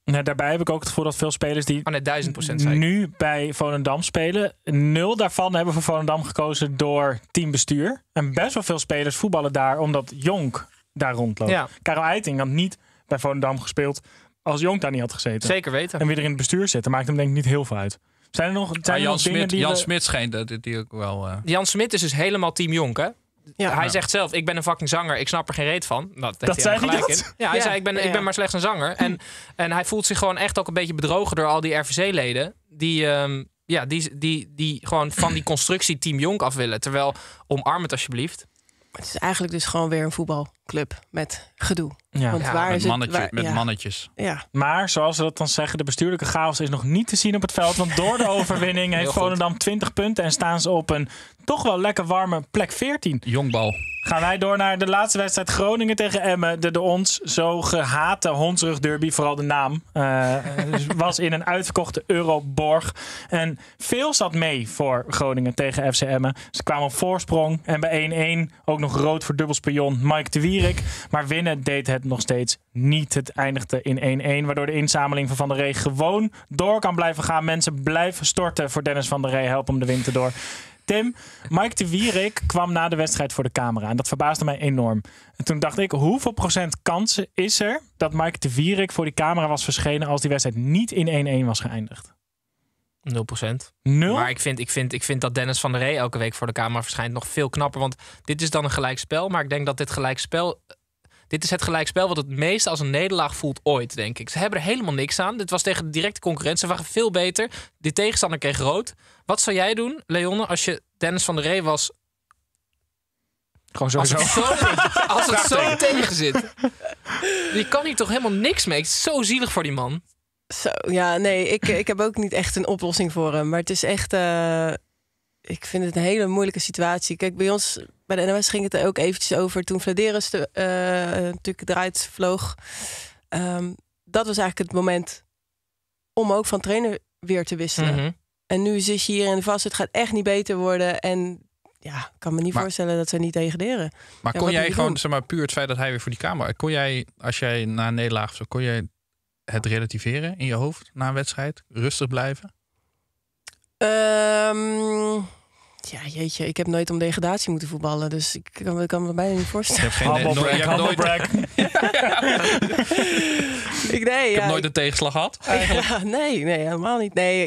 Daarbij heb ik ook het gevoel dat veel spelers die
net 1000% zei
nu bij Volendam spelen, 0 daarvan hebben voor Volendam gekozen door teambestuur. En best wel veel spelers voetballen daar omdat Jonk daar rondloopt.
Ja.
Karel Eiting had niet bij Volendam gespeeld als Jonk daar niet had gezeten.
Zeker weten.
En wie er in het bestuur zit, dat maakt hem denk ik niet heel veel uit. Zijn er nog dingen die
Jan Smit scheen die ook wel...
Jan Smit is dus helemaal team Jonk, hè?
Ja.
Hij zegt zelf, ik ben een fucking zanger, ik snap er geen reet van. Nou,
Dat zei hij
gelijk
dat?
in. Ja, hij zei, ik ben maar slechts een zanger. En hij voelt zich gewoon echt ook een beetje bedrogen door al die RVC-leden. Die gewoon van die constructie team Jonk af willen. Terwijl, omarm het alsjeblieft.
Het is eigenlijk dus gewoon weer een voetbalclub met gedoe.
Ja.
Want
Ja,
waar
met
is het,
mannetjes.
Ja.
Maar, zoals ze dat dan zeggen, de bestuurlijke chaos is nog niet te zien op het veld. Want door de overwinning heeft Volendam 20 punten en staan ze op een toch wel lekker warme plek 14.
Jongbal.
Gaan wij door naar de laatste wedstrijd Groningen tegen Emmen. De door ons zo gehate hondsrugderby, vooral de naam, was in een uitverkochte Euroborg. En veel zat mee voor Groningen tegen FC Emmen. Ze kwamen op voorsprong en bij 1-1 ook nog rood voor dubbelspion Mike de Wierik. Maar winnen deed het nog steeds niet. Het eindigde in 1-1, waardoor de inzameling van Van der Rey gewoon door kan blijven gaan. Mensen blijven storten voor Dennis Van der Rey. Help hem de winter door. Tim, Mike de Wierik kwam na de wedstrijd voor de camera. En dat verbaasde mij enorm. En toen dacht ik, hoeveel procent kansen is er dat Mike de Wierik voor die camera was verschenen als die wedstrijd niet in 1-1 was geëindigd?
0%.
0?
Maar ik vind dat Dennis Van der Rey elke week voor de camera verschijnt nog veel knapper. Want dit is dan een gelijkspel. Maar ik denk dat dit is het gelijkspel wat het meest als een nederlaag voelt ooit, denk ik. Ze hebben er helemaal niks aan. Dit was tegen de directe concurrent. Ze waren veel beter. Die tegenstander kreeg rood. Wat zou jij doen, Leonne, als je Dennis Van der Rey was?
Gewoon sowieso.
Als het zo tegen zit. Je kan hier toch helemaal niks mee. Het is zo zielig voor die man.
Zo, ja, nee, ik heb ook niet echt een oplossing voor hem. Maar het is echt... ik vind het een hele moeilijke situatie. Kijk, bij ons, bij de NOS ging het er ook eventjes over toen Vladeris natuurlijk eruit vloog. Dat was eigenlijk het moment om ook van trainer weer te wisselen.
Mm-hmm.
En nu zit je hier in de vast, het gaat echt niet beter worden. En ja, ik kan me niet voorstellen dat ze niet degraderen.
Maar
ja,
kon jij gewoon,
doen?
zeg maar, puur het feit dat hij weer voor die camera... Kon jij, als jij na een nederlaag of zo, kon jij het relativeren in je hoofd na een wedstrijd? Rustig blijven?
Ja, jeetje, ik heb nooit om degradatie moeten voetballen. Dus ik kan me bijna niet voorstellen.
Je hebt nooit een tegenslag gehad?
Ja, nee, helemaal niet. Nee,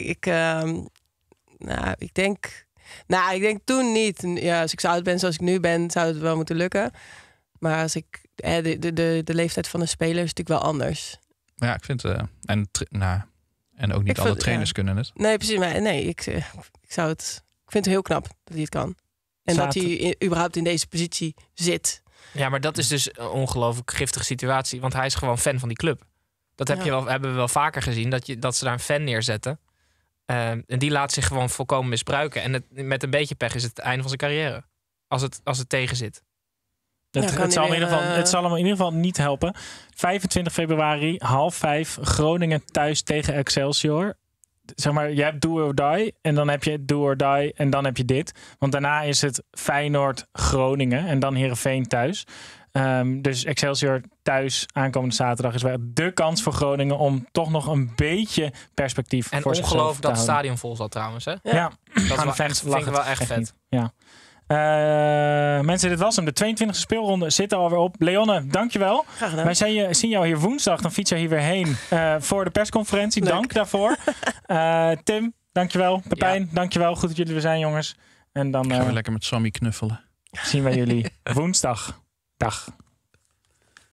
ik denk toen niet. Ja, als ik zo oud ben zoals ik nu ben, zou het wel moeten lukken. Maar als ik de leeftijd van een speler is natuurlijk wel anders.
Ja, ik vind en ook niet alle trainers kunnen het.
Nee, precies. Maar nee, ik vind het heel knap dat hij het kan. En dat hij überhaupt in deze positie zit.
Ja, maar dat is dus een ongelooflijk giftige situatie. Want hij is gewoon fan van die club. Dat hebben we wel vaker gezien. Dat ze daar een fan neerzetten. En die laat zich gewoon volkomen misbruiken. En met een beetje pech is het einde van zijn carrière. Als het tegen zit.
Het zal hem in ieder geval niet helpen. 25 februari, 4:30, Groningen thuis tegen Excelsior. Zeg maar, je hebt do or die en dan heb je do or die en dan heb je dit. Want daarna is het Feyenoord-Groningen en dan Heerenveen thuis. Dus Excelsior thuis aankomende zaterdag is wel de kans voor Groningen om toch nog een beetje perspectief
en
voor zichzelf te
ongelooflijk dat het
Nou.
stadion vol zat trouwens. Hè?
Ja.
Dat vind ik wel echt vet.
Niet. Ja. Mensen, dit was hem. De 22e speelronde zit er alweer op. Leonne, dankjewel.
Graag gedaan.
Wij zien jou hier woensdag. Dan fiets je hier weer heen voor de persconferentie.
Leuk.
Dank daarvoor. Tim, dankjewel. Pepijn, dankjewel. Goed dat jullie er zijn, jongens. En dan
Gaan we lekker met Sammy knuffelen.
zien wij jullie woensdag. Dag.